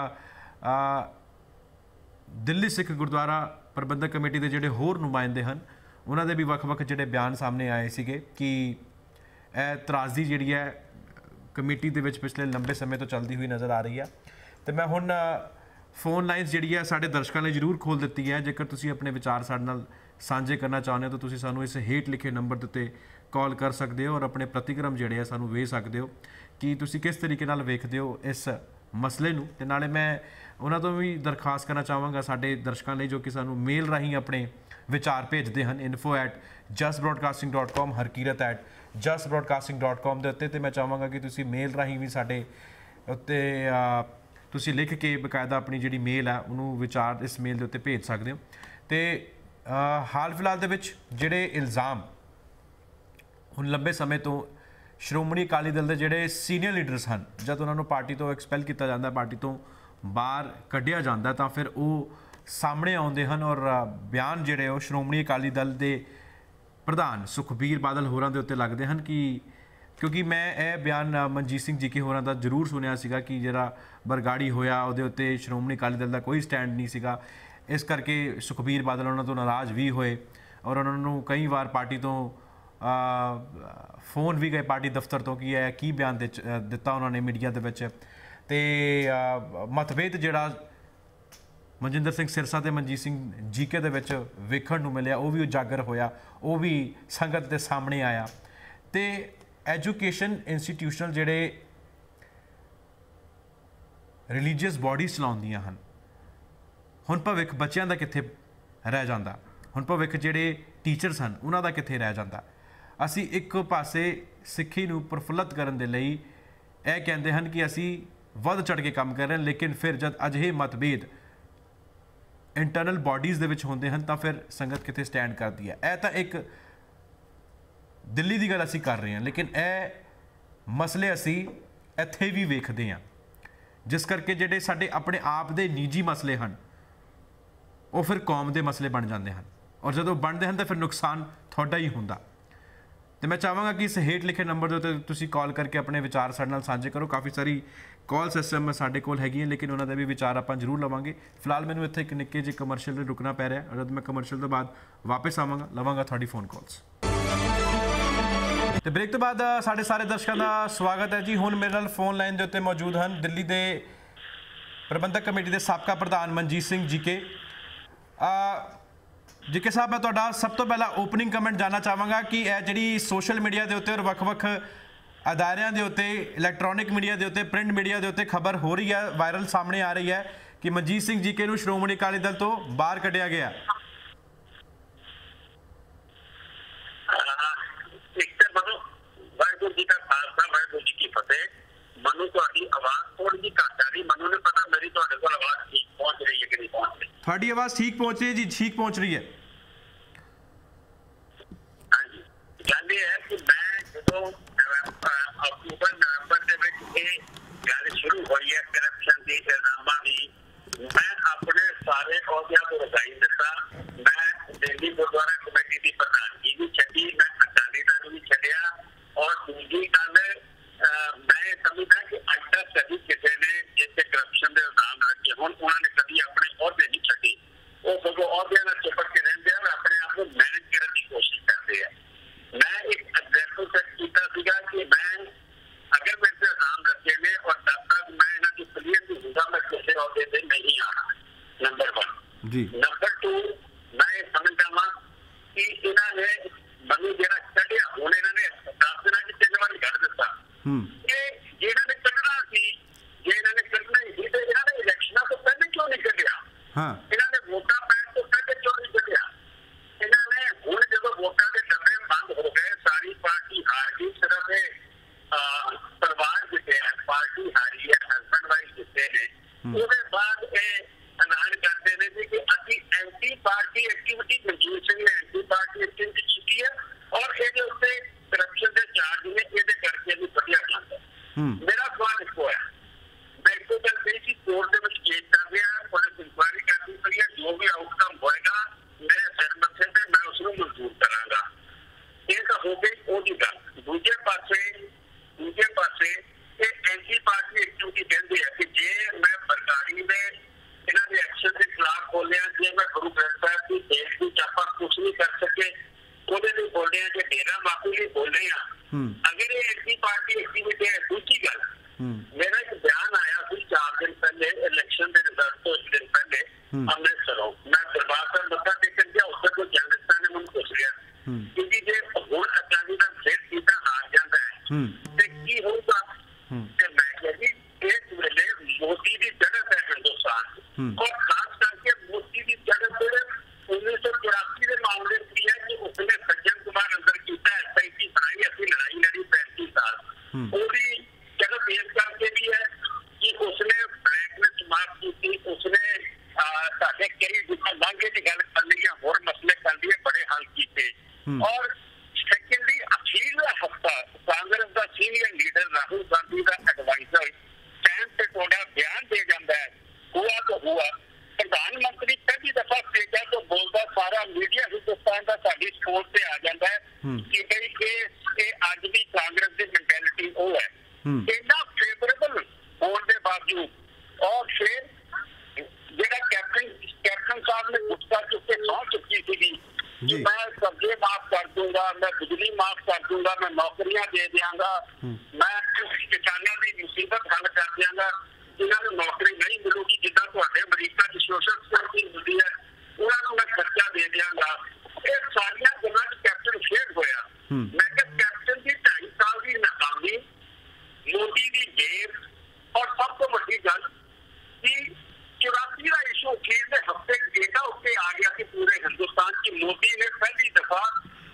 ਦਿੱਲੀ ਸਿੱਖ ਗੁਰਦੁਆਰਾ ਪ੍ਰਬੰਧਕ ਕਮੇਟੀ ਦੇ ਜਿਹੜੇ ਹੋਰ ਨੁਮਾਇੰਦੇ ਹਨ ਉਹਨਾਂ ਦੇ ਵੀ ਵੱਖ-ਵੱਖ ਜਿਹੜੇ ਬਿਆਨ ਸਾਹਮਣੇ ਆਏ ਸੀਗੇ ਕਿ ਇਹ ਤਰਾਜ਼ੀ ਜਿਹੜੀ ਹੈ ਕਮੇਟੀ ਦੇ ਵਿੱਚ ਪਿਛਲੇ ਲੰਬੇ ਸਮੇਂ ਤੋਂ ਚੱਲਦੀ ਹੋਈ ਨਜ਼ਰ ਆ ਰਹੀ ਹੈ। ਤੇ ਮੈਂ ਹੁਣ ਫੋਨ ਲਾਈਨਸ ਜਿਹੜੀ ਹੈ ਸਾਡੇ ਦਰਸ਼ਕਾਂ ਲਈ ਜ਼ਰੂਰ ਖੋਲ੍ਹ ਦਿੱਤੀ ਹੈ। ਜੇਕਰ ਤੁਸੀਂ ਆਪਣੇ ਵਿਚਾਰ ਸਾਡੇ ਨਾਲ ਸਾਂਝੇ ਕਰਨਾ ਚਾਹੁੰਦੇ ਹੋ ਤਾਂ ਤੁਸੀਂ ਸਾਨੂੰ ਇਸ ਹੇਠ ਲਿਖੇ ਨੰਬਰ ਦੇ ਉੱਤੇ ਕਾਲ ਕਰ ਸਕਦੇ ਹੋ ਔਰ ਆਪਣੇ ਪ੍ਰਤੀਕਰਮ ਜਿਹੜੇ ਆ ਸਾਨੂੰ ਵੇਚ ਸਕਦੇ ਹੋ ਕਿ ਤੁਸੀਂ ਕਿਸ ਤਰੀਕੇ ਨਾਲ ਵੇਖਦੇ ਹੋ ਇਸ ਮਸਲੇ ਨੂੰ। ਤੇ ਨਾਲੇ ਮੈਂ ਉਹਨਾਂ ਤੋਂ ਵੀ ਦਰਖਾਸਤ ਕਰਨਾ ਚਾਹਾਂਗਾ ਸਾਡੇ ਦਰਸ਼ਕਾਂ ਲਈ ਜੋ ਕਿ ਸਾਨੂੰ ਮੇਲ ਰਾਹੀਂ ਆਪਣੇ ਵਿਚਾਰ ਭੇਜਦੇ ਹਨ info at Jus broadcasting dot com Harkirat at Jus broadcasting dot com ਦੇ ਉੱਤੇ। ਤੇ ਮੈਂ ਚਾਹਾਂਗਾ ਕਿ ਤੁਸੀਂ ਮੇਲ ਰਾਹੀਂ ਵੀ ਸਾਡੇ ਉੱਤੇ ਤੁਸੀਂ ਲਿਖ ਕੇ ਬਕਾਇਦਾ ਆਪਣੀ ਜਿਹੜੀ ਮੇਲ ਹੈ ਉਹਨੂੰ ਵਿਚਾਰ ਇਸ ਮੇਲ ਦੇ ਉੱਤੇ ਭੇਜ ਸਕਦੇ ਹੋ। ਤੇ ਹਾਲ ਫਿਲਹਾਲ ਦੇ ਵਿੱਚ ਜਿਹੜੇ ਇਲਜ਼ਾਮ ਹੁਣ ਲੰਬੇ ਸਮੇਂ ਤੋਂ ਸ਼੍ਰੋਮਣੀ ਅਕਾਲੀ ਦਲ ਦੇ ਜਿਹੜੇ ਸੀਨੀਅਰ ਲੀਡਰਸ ਹਨ ਜਦ ਉਹਨਾਂ ਨੂੰ ਪਾਰਟੀ ਤੋਂ ਐਕਸਪੈਲ ਕੀਤਾ ਜਾਂਦਾ, ਪਾਰਟੀ ਤੋਂ ਬਾਹਰ ਕੱਢਿਆ ਜਾਂਦਾ ਤਾਂ ਫਿਰ ਉਹ ਸਾਹਮਣੇ ਆਉਂਦੇ ਹਨ ਔਰ ਬਿਆਨ ਜਿਹੜੇ ਉਹ ਸ਼੍ਰੋਮਣੀ ਅਕਾਲੀ ਦਲ ਦੇ ਪ੍ਰਧਾਨ ਸੁਖਬੀਰ ਬਾਦਲ ਹੋਰਾਂ ਦੇ ਉੱਤੇ ਲੱਗਦੇ ਹਨ ਕਿ ਕਿਉਂਕਿ ਮੈਂ ਇਹ ਬਿਆਨ ਮਨਜੀਤ ਸਿੰਘ ਜੀਕੇ ਹੋਰਾਂ ਦਾ ਜ਼ਰੂਰ ਸੁਣਿਆ ਸੀਗਾ ਕਿ ਜਿਹੜਾ ਬਰਗਾੜੀ ਹੋਇਆ ਉਹਦੇ ਉੱਤੇ ਸ਼੍ਰੋਮਣੀ ਅਕਾਲੀ ਦਲ ਦਾ ਕੋਈ ਸਟੈਂਡ ਨਹੀਂ ਸੀਗਾ। ਇਸ ਕਰਕੇ ਸੁਖਬੀਰ ਬਾਦਲ ਉਹਨਾਂ ਤੋਂ ਨਾਰਾਜ਼ ਵੀ ਹੋਏ ਔਰ ਉਹਨਾਂ ਨੂੰ ਕਈ ਵਾਰ ਪਾਰਟੀ ਤੋਂ ਫੋਨ ਵੀ ਗਏ ਪਾਰਟੀ ਦਫ਼ਤਰ ਤੋਂ ਕਿ ਇਹ ਕੀ ਬਿਆਨ ਦਿੱਤਾ ਉਹਨਾਂ ਨੇ ਮੀਡੀਆ ਦੇ ਵਿੱਚ। ਤੇ ਮਤਭੇਦ ਜਿਹੜਾ ਮਨਜਿੰਦਰ ਸਿੰਘ ਸਿਰਸਾ ਤੇ ਮਨਜੀਤ ਸਿੰਘ ਜੀਕੇ ਦੇ ਵਿੱਚ ਵੇਖਣ ਨੂੰ ਮਿਲਿਆ ਉਹ ਵੀ ਉਜਾਗਰ ਹੋਇਆ, ਉਹ ਵੀ ਸੰਗਤ ਦੇ ਸਾਹਮਣੇ ਆਇਆ। ਤੇ ਐਜੂਕੇਸ਼ਨ ਇੰਸਟੀਟਿਊਸ਼ਨਲ ਜਿਹੜੇ ਰਿਲੀਜੀਅਸ ਬਾਡੀਜ਼ ਚਲਾਉਂਦੀਆਂ ਹਨ ਹੁਣ ਭਵਿੱਖ ਬੱਚਿਆਂ ਦਾ ਕਿੱਥੇ ਰਹਿ ਜਾਂਦਾ, ਹੁਣ ਭਵਿੱਖ ਜਿਹੜੇ ਟੀਚਰਸ ਹਨ ਉਹਨਾਂ ਦਾ ਕਿੱਥੇ ਰਹਿ ਜਾਂਦਾ। ਅਸੀਂ ਇੱਕ ਪਾਸੇ ਸਿੱਖੀ ਨੂੰ ਪ੍ਰਫੁੱਲਤ ਕਰਨ ਦੇ ਲਈ ਇਹ ਕਹਿੰਦੇ ਹਨ ਕਿ ਅਸੀਂ ਵੱਧ ਚੜ੍ਹ ਕੇ ਕੰਮ ਕਰ ਰਹੇ ਹਾਂ, ਲੇਕਿਨ ਫਿਰ ਜਦ ਅਜਿਹੇ ਮਤਭੇਦ ਇੰਟਰਨਲ ਬਾਡੀਜ਼ ਦੇ ਵਿੱਚ ਹੁੰਦੇ ਹਨ ਤਾਂ ਫਿਰ ਸੰਗਤ ਕਿੱਥੇ ਸਟੈਂਡ ਕਰਦੀ ਹੈ। ਇਹ ਤਾਂ ਇੱਕ ਦਿੱਲੀ ਦੀ ਗੱਲ ਅਸੀਂ ਕਰ ਰਹੇ ਹਾਂ, ਲੇਕਿਨ ਇਹ ਮਸਲੇ ਅਸੀਂ ਇੱਥੇ ਵੀ ਵੇਖਦੇ ਹਾਂ ਜਿਸ ਕਰਕੇ ਜਿਹੜੇ ਸਾਡੇ ਆਪਣੇ ਆਪ ਦੇ ਨਿੱਜੀ ਮਸਲੇ ਹਨ ਉਹ ਫਿਰ ਕੌਮ ਦੇ ਮਸਲੇ ਬਣ ਜਾਂਦੇ ਹਨ ਔਰ ਜਦੋਂ ਬਣਦੇ ਹਨ ਤਾਂ ਫਿਰ ਨੁਕਸਾਨ ਤੁਹਾਡਾ ਹੀ ਹੁੰਦਾ। ਤੇ ਮੈਂ ਚਾਹਾਂਗਾ ਕਿ ਇਸ ਹੇਠ ਲਿਖੇ ਨੰਬਰ ਦੇ ਉੱਤੇ ਤੁਸੀਂ ਕਾਲ ਕਰਕੇ ਆਪਣੇ ਵਿਚਾਰ ਸਾਡੇ ਨਾਲ ਸਾਂਝੇ ਕਰੋ। ਕਾਫੀ ਸਾਰੀ ਕਾਲ ਸਿਸਟਮ ਸਾਡੇ ਕੋਲ ਹੈਗੀ ਹੈ ਲੇਕਿਨ ਉਹਨਾਂ ਦੇ ਵੀ ਵਿਚਾਰ ਆਪਾਂ ਜ਼ਰੂਰ ਲਵਾਂਗੇ। ਫਿਲਹਾਲ ਮੈਨੂੰ ਇੱਥੇ ਇੱਕ ਨਿੱਕੇ ਜਿਹੇ ਕਮਰਸ਼ੀਅਲ ਲਈ ਰੁਕਣਾ ਪੈ ਰਿਹਾ ਔਰ ਜਦ ਮੈਂ ਕਮਰਸ਼ੀਅਲ ਤੋਂ ਬਾਅਦ ਵਾਪਸ ਆਵਾਂਗਾ ਲਵਾਂਗਾ ਤੁਹਾਡੀ ਫੋਨ ਕਾਲਸ। ਤੇ ਬ੍ਰੇਕ ਤੋਂ ਬਾਅਦ ਸਾਡੇ ਸਾਰੇ ਦਰਸ਼ਕਾਂ ਦਾ ਸਵਾਗਤ ਹੈ ਜੀ। ਹੁਣ ਮੇਰੇ ਨਾਲ ਫੋਨ ਲਾਈਨ ਦੇ ਉੱਤੇ ਮੌਜੂਦ ਹਨ ਦਿੱਲੀ ਦੇ ਪ੍ਰਬੰਧਕ ਕਮੇਟੀ ਦੇ ਸਾਬਕਾ ਪ੍ਰਧਾਨ ਮਨਜੀਤ ਸਿੰਘ ਜੀਕੇ। ਜੀਕੇ ਸਾਹਿਬ ਮੈਂ ਤੁਹਾਡਾ ਸਭ ਤੋਂ ਪਹਿਲਾਂ ਓਪਨਿੰਗ ਕਮੈਂਟ ਜਾਨਣਾ ਚਾਹਾਂਗਾ ਕਿ ਇਹ ਜਿਹੜੀ ਸੋਸ਼ਲ ਮੀਡੀਆ ਦੇ ਉੱਤੇ ਔਰ ਵੱਖ-ਵੱਖ ਅਦਾਰਿਆਂ ਦੇ ਉੱਤੇ ਇਲੈਕਟ੍ਰੋਨਿਕ ਮੀਡੀਆ ਦੇ ਉੱਤੇ ਪ੍ਰਿੰਟ ਮੀਡੀਆ ਦੇ ਉੱਤੇ ਖਬਰ ਹੋ ਰਹੀ ਹੈ, ਵਾਇਰਲ ਸਾਹਮਣੇ ਆ ਰਹੀ ਹੈ ਕਿ ਮਨਜੀਤ ਸਿੰਘ ਜੀਕੇ ਨੂੰ ਸ਼੍ਰੋਮਣੀ ਅਕਾਲੀ ਦਲ ਤੋਂ ਬਾਹਰ ਕੱਢਿਆ ਗਿਆ। ਵਾਹਿਗੁਰੂ ਜੀ ਕਾ ਖਾਲਸਾ ਵਾਹਿਗੁਰੂ ਜੀ ਕੀ ਫਤਿਹ। ਮੈਨੂੰ ਤੁਹਾਡੀ ਆਵਾਜ਼ ਥੋੜੀ ਜਿਹੀ ਘੱਟ ਆ ਰਹੀ, ਮੈਨੂੰ ਨਹੀਂ ਪਤਾ ਮੇਰੀ ਤੁਹਾਡੇ ਕੋਲ ਆਵਾਜ਼ ਠੀਕ ਪਹੁੰਚ ਰਹੀ ਹੈ ਕਿ ਨਹੀਂ ਪਹੁੰਚ ਰਹੀ। ਤੁਹਾਡੀ ਆਵਾਜ਼ ਠੀਕ ਪਹੁੰਚ ਰਹੀ ਹੈ ਜੀ, ਠੀਕ ਪਹੁੰਚ ਰਹੀ ਹੈ। ਹਾਂਜੀ, ਗੱਲ ਇਹ ਹੈ ਕਿ ਮੈਂ ਜਦੋਂ ਅਕਤੂਬਰ ਨਵੰਬਰ ਦੇ ਵਿੱਚ ਇਹ ਗੱਲ ਸ਼ੁਰੂ ਹੋਈ ਹੈ ਕਰਪਸ਼ਨ ਦੀ ਇਲਜ਼ਾਮਾਂ ਦੀ, ਮੈਂ ਆਪਣੇ ਸਾਰੇ ਅਹੁਦਿਆਂ ਤੋਂ ਰਜ਼ਾਈ ਦਿੱਤਾ। ਮੈਂ ਦਿੱਲੀ ਗੁਰਦੁਆਰਾ ਕਮੇਟੀ ਦੀ ਪ੍ਰਧਾਨਗੀ ਵੀ ਛੱਡੀ, ਮੈਂ ਅਕਾਲੀ ਦਲ ਵੀ ਛੱਡਿਆ ਔਰ ਦੂਜੀ ਗੱਲ ਮੈਂ ਸਮਝਦਾ ਕਿ ਅੱਜ ਤੱਕ ਕਦੀ ਕਿਸੇ ਨੇ ਜਿੱਥੇ ਕਰਪਸ਼ਨ ਦੇ ਇਲਜ਼ਾਮ ਲੱਗੇ ਹੁਣ ਉਹਨਾਂ ਨੇ ਕਦੀ ਆਪਣੇ ਅਹੁਦੇ ਨਹੀਂ ਛੱਡੇ। ਉਹ ਸਗੋਂ ਅਹੁਦਿਆਂ ਨਾਲ ਚਿਪਕ ਕੇ ਰਹਿੰਦੇ ਆ, ਆਪਣੇ ਆਪ ਨੂੰ ਮੈਨੇਜ ਕਰਨ ਦੀ ਕੋਸ਼ਿਸ਼ ਕਰਦੇ ਆ। ਮੈਂ ਇੱਕ ਐਗਜ਼ੈਂਪਲ ਸੈੱਟ ਕੀਤਾ ਸੀਗਾ ਕਿ ਮੈਂ ਅਗਰ ਮੇਰੇ ਤੇ ਇਲਜ਼ਾਮ ਲੱਗੇ ਨੇ ਔਰ ਤਦ ਤੱਕ ਮੈਂ ਇਹਨਾਂ ਦੀ ਕਲੀਅਰ ਨਹੀਂ ਹੁੰਦਾ ਮੈਂ ਕਿਸੇ ਅਹੁਦੇ ਤੇ ਨਹੀਂ ਆਉਣਾ। ਨੰਬਰ ਵਨ ਜੀ। ਨੰਬਰ ਟੂ ਮੈਂ ਇਹ ਸਮਝਦਾ ਵਾਂ ਕਿ ਇਹਨਾਂ ਨੇ ਮੈਨੂੰ ਜਿਹੜਾ ਕੱਢਿਆ ਹੁਣ ਇਹਨਾਂ ਨੇ ਦਸ ਦਿਨਾਂ ਚ ਤਿੰਨ ਵਾਰੀ ਕੱਢ ਦਿੱਤਾ। ਇਹ ਜਿਹਨਾਂ ਨੇ ਕੱਢਣਾ ਸੀ, ਜੇ ਇਹਨਾਂ ਨੇ ਕੱਢਣਾ ਹੀ ਸੀ ਤੇ ਇਹਨਾਂ ਨੇ ਇਲੈਕਸ਼ਨਾਂ ਤੋਂ ਪਹਿਲੇ ਕਿਉਂ ਨਹੀਂ ਕੱਢਿਆ? ਇਹਨਾਂ ਨੇ ਵੋਟਾਂ ਪੈਣ ਤੋਂ ਪਹਿਲੇ ਕਿਉਂ ਨਹੀਂ ਕੱਢਿਆ? ਇਹਨਾਂ ਨੇ ਹੁਣ ਜਦੋਂ ਵੋਟਾਂ ਦੇ ਡੱਬੇ ਬੰਦ ਹੋ ਗਏ, ਸਾਰੀ ਪਾਰਟੀ ਹਾਰ ਗਈ, ਸਿਰਫ ਇਹ ਪਰਿਵਾਰ ਜਿੱਤੇ ਹੈ, ਪਾਰਟੀ ਹਾਰੀ ਹੈ, ਹਸਬੈਂਡ ਵਾਈਫ ਜਿੱਤੇ ਨੇ। ਉਹਦੇ ਬਾਅਦ ਇਹ ਐਲਾਨ ਕਰਦੇ ਨੇ ਕਿ ਅਸੀਂ anti party activity Manjit Singh ਨੇ ਐਂਟੀ ਪਾਰਟੀ ਐਕਟੀਵਿਟੀ ਕੀਤੀ ਹੈ ਔਰ ਇਹਦੇ ਉੱਤੇ ਕਰਪਸ਼ਨ ਦੇ ਚਾਰਜ ਨੇ, ਇਹਦੇ ਕਰਕੇ ਵੀ ਵਧੀਆ ਕੰਮ ਮੇਰਾ ਸਵਾਲ ਇੱਕੋ ਹੈ, ਮੈਂ ਇੱਕੋ ਗੱਲ ਕਹੀ ਸੀ, ਕੋਰਟ ਦੇ ਵਿੱਚ ਕੇਸ ਕਰ ਰਿਹਾ, ਪੁਲਿਸ ਇਨਕੁਆਇਰੀ ਕਰਦੀ ਪਈ ਹੈ, ਜੋ ਵੀ ਆਊਟਕਮ ਹੋਏਗਾ ਮੇਰੇ ਸਿਰ ਮੱਥੇ ਤੇ ਮੈਂ ਉਸ ਨੂੰ ਮਨਜ਼ੂਰ ਕਰਾਂਗਾ। ਇਹ ਤਾਂ ਹੋ ਗਈ ਉਹਦੀ ਗੱਲ। ਦੂਜੇ ਪਾਸੇ ਦੂਜੇ ਪਾਸੇ ਇਹ ਐਂਟੀ ਪਾਰਟੀ ਐਕਟੀਵਿਟੀ ਕਹਿੰਦੇ ਆ ਕਿ ਜੇ ਮੈਂ ਬਰਗਾੜੀ ਦੇ ਇਹਨਾਂ ਦੇ ਐਕਸ਼ਨ ਦੇ ਖਿਲਾਫ ਬੋਲਿਆ, ਜੇ ਮੈਂ ਗੁਰੂ ਗ੍ਰੰਥ ਸਾਹਿਬ ਦੀ ਦੇਸ਼ ਦੀ ਚਾਪਾ ਕੁਛ ਨਹੀਂ ਕਰ ਸਕੇ ਉਹਦੇ ਲਈ ਬੋਲੇ ਆ, ਜੇ ਡੇਰਾ ਬਾਪੂ ਲਈ ਬੋਲੇ ਆ, ਅਗਰ ਇਹ ਐਂਟੀ ਪਾਰਟੀ ਐਕਟੀਵਿਟੀ ਹੈ। ਦੂਜੀ ਗੱਲ, ਮੇਰਾ ਇੱਕ ਬਿਆਨ ਆਇਆ ਸੀ ਚਾਰ ਦਿਨ ਪਹਿਲੇ ਇਲੈਕਸ਼ਨ ਦੇ ਰਿਜ਼ਲਟ ਤੋਂ ਇੱਕ ਦਿਨ ਪਹਿਲੇ ਅੰਮ੍ਰਿਤਸਰੋਂ, ਮੈਂ ਦਰਬਾਰ ਸਾਹਿਬ ਮੱਥਾ ਟੇਕਣ ਗਿਆ, ਉੱਥੇ ਕੋਈ ਜਰਨਲਿਸਟਾਂ ਨੇ ਮੈਨੂੰ ਪੁੱਛ ਲਿਆ ਕਿ ਜੇ ਹੁਣ ਅਕਾਲੀ ਦਲ ਫਿਰ ਸੀਟਾਂ ਹਾਰ ਜਾਂਦਾ ਹੈ ਤੇ ਕੀ ਹੋਊਗਾ, ਤੇ ਮੈਂ ਕਿਹਾ ਜੀ ਇਸ ਵੇਲੇ ਮੋਦੀ ਦੀ ਜੜਤ ਹੈ ਹਿੰਦੁਸਤਾਨ, ਔਰ ਖਾਸ ਕਰਕੇ ਮੋਦੀ ਦੀ ਜੜਤ ਉੱਨੀ ਸੌ ਚੁਰਾਸੀ ਦੇ ਮਾਮਲੇ ਦੀ ਹੈ ਕਿ ਉਸਨੇ ਸੱਜਣ ਕੁਮਾਰ ਅੰਦਰ ਕੀਤਾ, ਐਸ ਆਈ ਟੀ ਬਣਾਈ, ਅਸੀਂ ਲੜਾਈ ਲੜੀ ਪੈਂਤੀ ਸਾਲ, ਉਹਦੀ ਜਗ੍ਹਾ ਪੇਸ਼ ਕਰਕੇ ਵੀ ਹੈ ਕਿ ਉਸਨੇ ਬਲੈਕਲਿਸਟ ਮਾਫ ਕੀਤੀ, ਉਸਨੇ ਸਾਡੇ ਕਈ ਜਿੱਦਾਂ ਲਾਂਘੇ ਦੀ ਗੱਲ ਕਰ ਲਈ, ਹੋਰ ਮਸਲੇ ਕਰ ਲਈਏ, ਬੜੇ ਹੱਲ ਕੀਤੇ। ਔਰ ਸੈਕੰਡਲੀ ਅਖੀਰਲਾ ਹਫਤਾ ਕਾਂਗਰਸ ਦਾ ਸੀਨੀਅਰ ਲੀਡਰ ਰਾਹੁਲ ਗਾਂਧੀ ਦਾ ਐਡਵਾਈਜ਼ਰ ਟਾਈਮ ਤੇ ਤੁਹਾਡਾ ਬਿਆਨ ਦੇ ਜਾਂਦਾ ਹੈ, ਹੁਆ ਤਾਂ ਹੁਆ। ਪ੍ਰਧਾਨ ਮੰਤਰੀ ਪਹਿਲੀ ਦਫਾ ਸਟੇਜਾਂ ਤੋਂ ਬੋਲਦਾ, ਸਾਰਾ ਮੀਡੀਆ ਹਿੰਦੁਸਤਾਨ ਦਾ ਸਾਡੀ ਸਪੋਰਟ ਤੇ ਆ ਜਾਂਦਾ ਹੈ ਕਿ ਬਈ ਇਹ ਇਹ ਅੱਜ ਵੀ ਕਾਂਗਰਸ ਦੀ ਮੈਂਟੈਲਿਟੀ ਉਹ ਹੈ। ਇੰਨਾ ਫੇਵਰੇਬਲ ਹੋਣ ਦੇ ਬਾਵਜੂਦ ਔਰ ਫਿਰ ਜਿਹੜਾ ਕੈਪਟਨ ਕੈਪਟਨ ਸਾਹਿਬ ਨੇ ਗੁੱਸਾ ਚੁੱਕ ਕੇ ਸਹੁੰ ਚੁੱਕੀ ਸੀਗੀ ਕਿ ਮੈਂ ਕਬਜ਼ੇ ਮਾਫ ਕਰ ਦੂੰਗਾ, ਮੈਂ ਬਿਜਲੀ ਮਾਫ ਕਰ ਦੂੰਗਾ, ਮੈਂ ਨੌਕਰੀਆਂ ਦੇ ਦਿਆਂਗਾ, ਮੈਂ ਕਿਸਾਨਾਂ ਦੀ ਮੁਸੀਬਤ ਹੱਲ ਕਰ ਦਿਆਂਗਾ, ਜਿਨ੍ਹਾਂ ਨੂੰ ਨੌਕਰੀ ਨਹੀਂ ਮਿਲੂਗੀ, ਜਿੱਦਾਂ ਤੁਹਾਡੇ ਅਮਰੀਕਾ ਦੀ ਸੋਸ਼ਲ ਸਿਕਿਉਰਿਟੀ ਮਿਲਦੀ ਹੈ, ਉਹਨਾਂ ਨੂੰ ਮੈਂ ਖਰਚਾ ਦੇ ਦਿਆਂਗਾ। ਇਹ ਸਾਰੀਆਂ ਗੱਲਾਂ ਚ ਕੈਪਟਨ ਫੇਲ ਹੋਇਆ। ਮੈਂ ਕਿਹਾ ਕੈਪਟਨ ਦੀ ਢਾਈ ਸਾਲ ਦੀ ਨਾਕਾਮੀ, ਮੋਦੀ ਦੀ ਜੇਬ, ਔਰ ਸਭ ਤੋਂ ਵੱਡੀ ਗੱਲ ਕਿ ਚੁਰਾਸੀ ਦਾ ਇਸ਼ੂ ਅਖੀਰ ਦੇ ਹਫ਼ਤੇ ਡੇਟਾ ਉੱਤੇ ਆ ਗਿਆ ਕਿ ਪੂਰੇ ਹਿੰਦੁਸਤਾਨ ਚ ਮੋਦੀ ਨੇ ਪਹਿਲੀ ਦਫਾ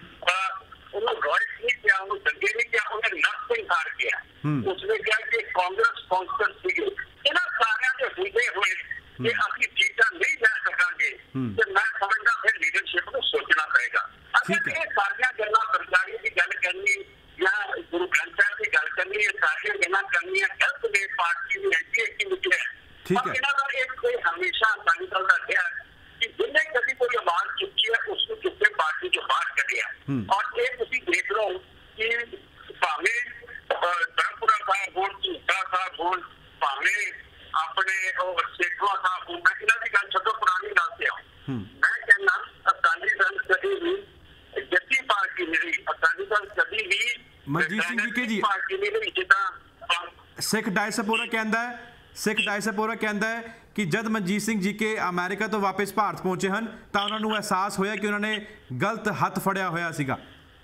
ਉਹਨੂੰ ਰॉयल्टी नहीं किया, ਉਹਨੂੰ ਦੰਗੇ ਨਹੀਂ किया, ਉਹਨੇ ਨੱਕ ਤੇ ਹਾਰ ਗਿਆ। ਉਸਨੇ ਕਿਹਾ ਕਿ ਕਾਂਗਰਸ ਸਪਾਂਸਰ ਸੀਗੇ। ਇਹਨਾਂ ਸਾਰਿਆਂ ਦੇ ਹੁੰਦੇ ਹੋਏ ਕਿ ਅਸੀਂ ਸੀਟਾਂ ਨਹੀਂ ਲੈ ਸਕਾਂਗੇ ਤੇ ਮੈਂ ਸਮਝਦਾ ਫਿਰ ਲੀਡਰਸ਼ਿਪ ਨੂੰ ਸੋਚਣਾ ਪਏਗਾ। ਅਗਰ ਇਹ ਸਾਰੀਆਂ ਗੱਲਾਂ ਬਰਗਾੜੀ ਦੀ ਗੱਲ ਕਰਨੀ ਜਾਂ ਗੁਰੂ ਗ੍ਰੰਥ ਸਾਹਿਬ ਦੀ ਗੱਲ ਕਰਨੀ, ਇਹ ਸਾਰੀਆਂ ਗੱਲਾਂ ਕਰਨੀਆਂ ਗਲਤ ਨੇ, ਪਾਰਟੀ ਦੀ ਐਂਟੀ ਐਕਟੀਵਿਟੀ ਹੈ। ਪਰ ਇਹਨਾਂ ਦਾ ਇੱਕ ਕੋਈ ਹਮੇਸ਼ਾ ਅਕਾਲੀ ਦਲ ਦਾ ਕਿਹਾ ਕਿ ਜਿੰਨੇ ਕਦੀ ਕੋਈ ਆਵਾਜ਼ ਚੁੱਕੀ ਹੈ ਉਸ ਨੂੰ ਚੁੱਕੇ ਪਾਰਟੀ ਚੋਂ ਬਾਹਰ ਕੱਢਿਆ। ਔਰ ਇਹ ਤੁਸੀਂ ਦੇਖ ਲਓ ਕਿ ਭਾਵੇਂ ਬ੍ਰਹਮਪੁਰਾ ਸਾਹਿਬ ਹੋਣ, ਝੂਠਾ ਸਾਹਿਬ ਹੋਣ, ਭਾਵੇਂ ਆਪਣੇ ਉਹ ਸੇਖਵਾ ਸਾਹਿਬ ਹੋਣ, ਮੈਂ ਇਹਨਾਂ ਦੀ ਗੱਲ ਛੱਡੋ, ਪੁਰਾਣੀ ਗੱਲ ਤੇ ਆਓ। ਮੈਂ ਕਹਿੰਦਾ ਅਕਾਲੀ ਦਲ ਕਦੀ ਵੀ ਜੱਦੀ ਪਾਰਟੀ ਨਹੀਂ, ਅਕਾਲੀ ਦਲ ਕਦੀ ਵੀ ਮਨਜੀਤ ਸਿੰਘ ਜੀ ਕੇ ਜੀ ਪਾਰਟੀ ਨਹੀਂ। ਜਿੱਦਾਂ ਸਿੱਖ ਡਾਇਸਪੋਰਾ ਕਹਿੰਦਾ ਹੈ ਸਿੱਖ ਡਾਇਸਪੋਰਾ ਕਹਿੰਦਾ ਹੈ ਕਿ ਜਦ ਮਨਜੀਤ ਸਿੰਘ ਜੀ ਕੇ ਅਮਰੀਕਾ ਤੋਂ ਵਾਪਸ ਭਾਰਤ ਪਹੁੰਚੇ ਹਨ ਤਾਂ ਉਹਨਾਂ ਨੂੰ ਅਹਿਸਾਸ ਹੋਇਆ ਕਿ ਉਹਨਾਂ ਨੇ ਗਲਤ ਹੱਥ ਫੜਿਆ ਹੋਇਆ ਸੀਗਾ।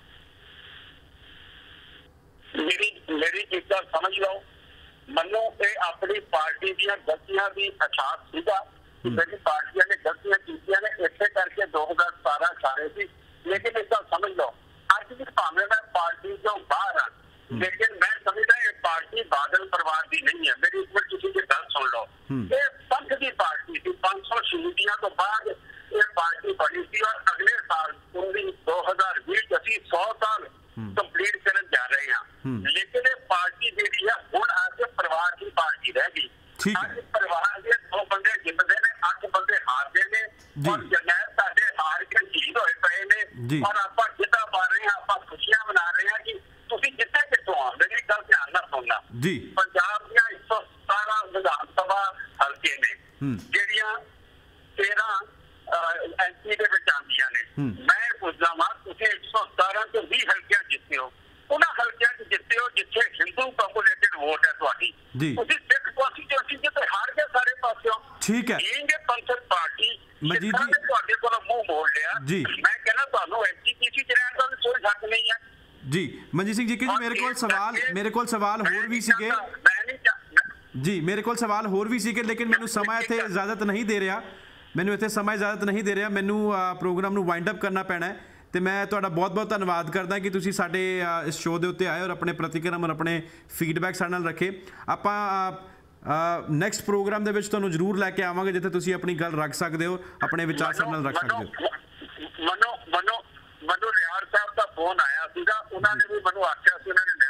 ਮੇਰੀ ਮੇਰੀ ਇੱਕ ਗੱਲ ਸਮਝ ਲਓ, ਮੈਨੂੰ ਇਹ ਆਪਣੀ ਪਾਰਟੀ ਦੀਆਂ ਗਲਤੀਆਂ ਦੀ ਅਹਿਸਾਸ ਸੀਗਾ ਕਿ ਮੇਰੀ ਪਾਰਟੀਆਂ ਨੇ ਗਲਤੀਆਂ ਕੀਤੀਆਂ ਨੇ, ਇਸੇ ਕਰਕੇ ਦੋ ਹਜ਼ਾਰ ਸਤਾਰਾਂ ਸਾਰੇ ਸੀ। ਲੇਕਿਨ ਇਸ ਗੱਲ ਸਮਝ ਲਓ, ਅੱਜ ਵੀ ਭਾਵੇਂ ਮੈਂ ਪਾਰਟੀ ਤੋਂ ਬਾਹਰ ਹਾਂ, ਲੇਕਿਨ ਮੈਂ ਸਮਝਦਾ ਇਹ ਪਾਰਟੀ ਬਾਦਲ ਪਰਿਵਾਰ ਦੀ ਨਹੀਂ ਹੈ। ਮੇਰੀ ਇੱਕ ਵਾਰ ਤੁਸੀਂ ਦੀ ਗੱਲ ਸੁਣ ਲਓ, ਇਹ ਪੰਥ ਦੀ ਪਾਰਟੀ ਸੀ। ਪੰਜ ਸੌ ਸ਼ਹੀਦੀਆਂ ਤੋਂ ਬਾਅਦ ਇਹ ਪਾਰਟੀ ਬਣੀ ਸੀ ਔਰ ਅਗਲੇ ਸਾਲ ਦੋ ਹਜ਼ਾਰ ਵੀਹ ਚ ਅਸੀਂ ਸੌ ਸਾਲ ਕੰਪਲੀਟ ਕਰਨ ਜਾ ਰਹੇ ਹਾਂ। ਲੇਕਿਨ ਇਹ ਪਾਰਟੀ ਜਿਹੜੀ ਹੈ ਹੁਣ ਆ ਕੇ ਪਰਿਵਾਰ ਦੀ ਪਾਰਟੀ ਰਹਿ ਗਈ। ਅੱਜ ਪਰਿਵਾਰ ਦੇ ਦੋ ਬੰਦੇ ਜਿੱਤਦੇ ਨੇ, ਅੱਠ ਬੰਦੇ ਹਾਰਦੇ ਨੇ, ਔਰ ਜਰਨੈਲ ਸਾਡੇ ਹਾਰ ਕੇ ਸ਼ਹੀਦ ਹੋਏ ਪਏ ਨੇ, ਔਰ ਆਪਾਂ ਜਿੱਦਾਂ ਪਾ ਰਹੇ ਹਾਂ, ਆਪਾਂ ਖੁਸ਼ੀਆਂ ਮਨਾ ਰਹੇ ਹਾਂ ਕਿ ਤੁਸੀਂ ਜਿੱਥੇ ਕਿੱਥੋਂ ਆ। ਮੇਰੀ ਗੱਲ ਧਿਆਨ ਨਾਲ ਸੁਣਨਾ, ਪੰਜਾਬ ਦੀਆਂ ਇੱਕ ਸੌ ਸਤਾਰਾਂ ਵਿਧਾਨ ਸਭਾ ਹਲਕੇ ਨੇ ਜਿਹੜੀਆਂ ਤੇਰਾਂ ਐਮਪੀ ਦੇ ਵਿੱਚ ਆਉਂਦੀਆਂ ਨੇ। ਮੈਂ ਪੁੱਛਦਾ ਵਾਂ, ਤੁਸੀਂ ਇੱਕ ਸੌ ਸਤਾਰਾਂ ਤੋਂ ਵੀਹ ਹਲਕਿਆਂ ਜਿੱਤੇ ਹੋ, ਉਹਨਾਂ ਹਲਕਿਆਂ ਚ ਜਿੱਤੇ ਹੋ ਜਿੱਥੇ ਹਿੰਦੂ ਪੋਪੂਲੇਟਡ ਵੋਟ ਹੈ ਤੁਹਾਡੀ। ਤੁਸੀਂ ਸਿੱਖ ਕੌਂਸਟੀਚੁਐਂਸੀ ਜਿੱਥੇ ਹਾਰ ਗਏ ਸਾਰੇ ਪਾਸਿਓਂ। ਠੀਕ ਹੈ, ਇਹ ਪੰਥਕ ਪਾਰਟੀ ਸਿੱਖਾਂ ਨੇ ਤੁਹਾਡੇ ਕੋਲੋਂ ਮੂੰਹ ਮੋੜ ਲਿਆ। ਮੈਂ ਕਹਿੰਦਾ ਤੁਹਾਨੂੰ ਐਨਸੀਪੀਸੀ ਚ ਰਹਿਣ ਦਾ ਕੋਈ ਹੱਕ ਨਹੀਂ ਹੈ। ਜੀ ਮਨਜੀਤ ਸਿੰਘ ਜੀ ਕਿ ਜੀ ਮੇਰੇ ਕੋਲ ਸਵਾਲ ਮੇਰੇ ਕੋਲ ਸਵਾਲ ਹੋਰ ਵੀ ਸੀਗੇ ਜੀ ਮੇਰੇ ਕੋਲ ਸਵਾਲ ਹੋਰ ਵੀ ਸੀਗੇ ਲੇਕਿਨ ਮੈਨੂੰ ਸਮਾਂ ਇੱਥੇ ਇਜਾਜ਼ਤ ਨਹੀਂ ਦੇ ਰਿਹਾ ਮੈਨੂੰ ਇੱਥੇ ਸਮਾਂ ਇਜਾਜ਼ਤ ਨਹੀਂ ਦੇ ਰਿਹਾ ਮੈਨੂੰ ਪ੍ਰੋਗਰਾਮ ਨੂੰ ਵਾਈਂਡ ਅਪ ਕਰਨਾ ਪੈਣਾ ਹੈ ਤੇ ਮੈਂ ਤੁਹਾਡਾ ਬਹੁਤ ਬਹੁਤ ਧੰਨਵਾਦ ਕਰਦਾ ਕਿ ਤੁਸੀਂ ਸਾਡੇ ਇਸ ਸ਼ੋਅ ਦੇ ਉੱਤੇ ਆਏ ਔਰ ਆਪਣੇ ਪ੍ਰਤੀਕਰਮ ਔਰ ਆਪਣੇ ਫੀਡਬੈਕ ਸਾਡੇ ਨਾਲ ਰੱਖੇ। ਆਪਾਂ ਨੈਕਸਟ ਪ੍ਰੋਗਰਾਮ ਦੇ ਵਿੱਚ ਤੁਹਾਨੂੰ ਜ਼ਰੂਰ ਲੈ ਕੇ ਆਵਾਂਗੇ ਜਿੱਥੇ ਤੁਸੀਂ ਆਪਣੀ ਗੱਲ ਰੱਖ ਸਕਦੇ ਹੋ, ਆਪਣੇ ਵਿਚਾਰ ਸਾਡੇ ਨਾਲ ਰੱਖ ਸਕਦੇ ਹੋ। ਮਨੋ ਮਨੋ ਮਨੋ ਰਿਆੜ ਸਾਹਿਬ ਦਾ ਫੋਨ ਆਇਆ ਸੀਗਾ, ਉਹਨਾਂ ਨੇ ਵੀ ਮੈਨੂੰ ਆਖਿਆ ਸੀ ਉਹਨਾਂ ਨੇ ਲੈਣਾ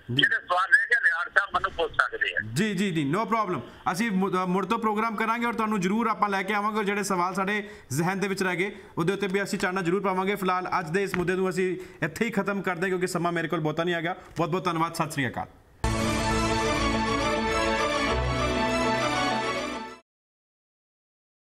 ਜਿਹੜੇ ਸਵਾਲ ਰਹਿ ਗਏ ਰਿਆੜ ਸਾਹਿਬ ਮੈਨੂੰ ਪੁੱਛ ਸਕਦੇ ਆ। ਜੀ ਜੀ ਜੀ ਨੋ ਪ੍ਰੋਬਲਮ, ਅਸੀਂ ਮੁ- ਅ, ਮੁੜ ਤੋਂ ਪ੍ਰੋਗਰਾਮ ਕਰਾਂਗੇ ਔਰ ਤੁਹਾਨੂੰ ਜ਼ਰੂਰ ਆਪਾਂ ਲੈ ਕੇ ਆਵਾਂਗੇ। ਔਰ ਜਿਹੜੇ ਸਵਾਲ ਸਾਡੇ ਜ਼ਿਹਨ ਦੇ ਵਿੱਚ ਰਹਿ ਗਏ ਉਹਦੇ ਉੱਤੇ ਵੀ ਅਸੀਂ ਚਾਨਣਾ ਜ਼ਰੂਰ ਪਾਵਾਂਗੇ। ਫਿਲਹਾਲ ਅੱਜ ਦੇ ਇਸ ਮੁੱਦੇ ਨੂੰ ਅਸੀਂ ਇੱਥੇ ਹੀ ਖਤਮ ਕਰਦੇ ਹਾਂ ਕਿਉਂਕਿ ਸਮਾਂ ਮੇਰੇ ਕੋਲ ਬਹੁਤਾ ਨਹੀਂ ਹੈਗਾ। ਬਹੁਤ ਬਹੁਤ ਧੰਨਵਾਦ, ਸਤਿ ਸ੍ਰੀ ਅਕਾਲ।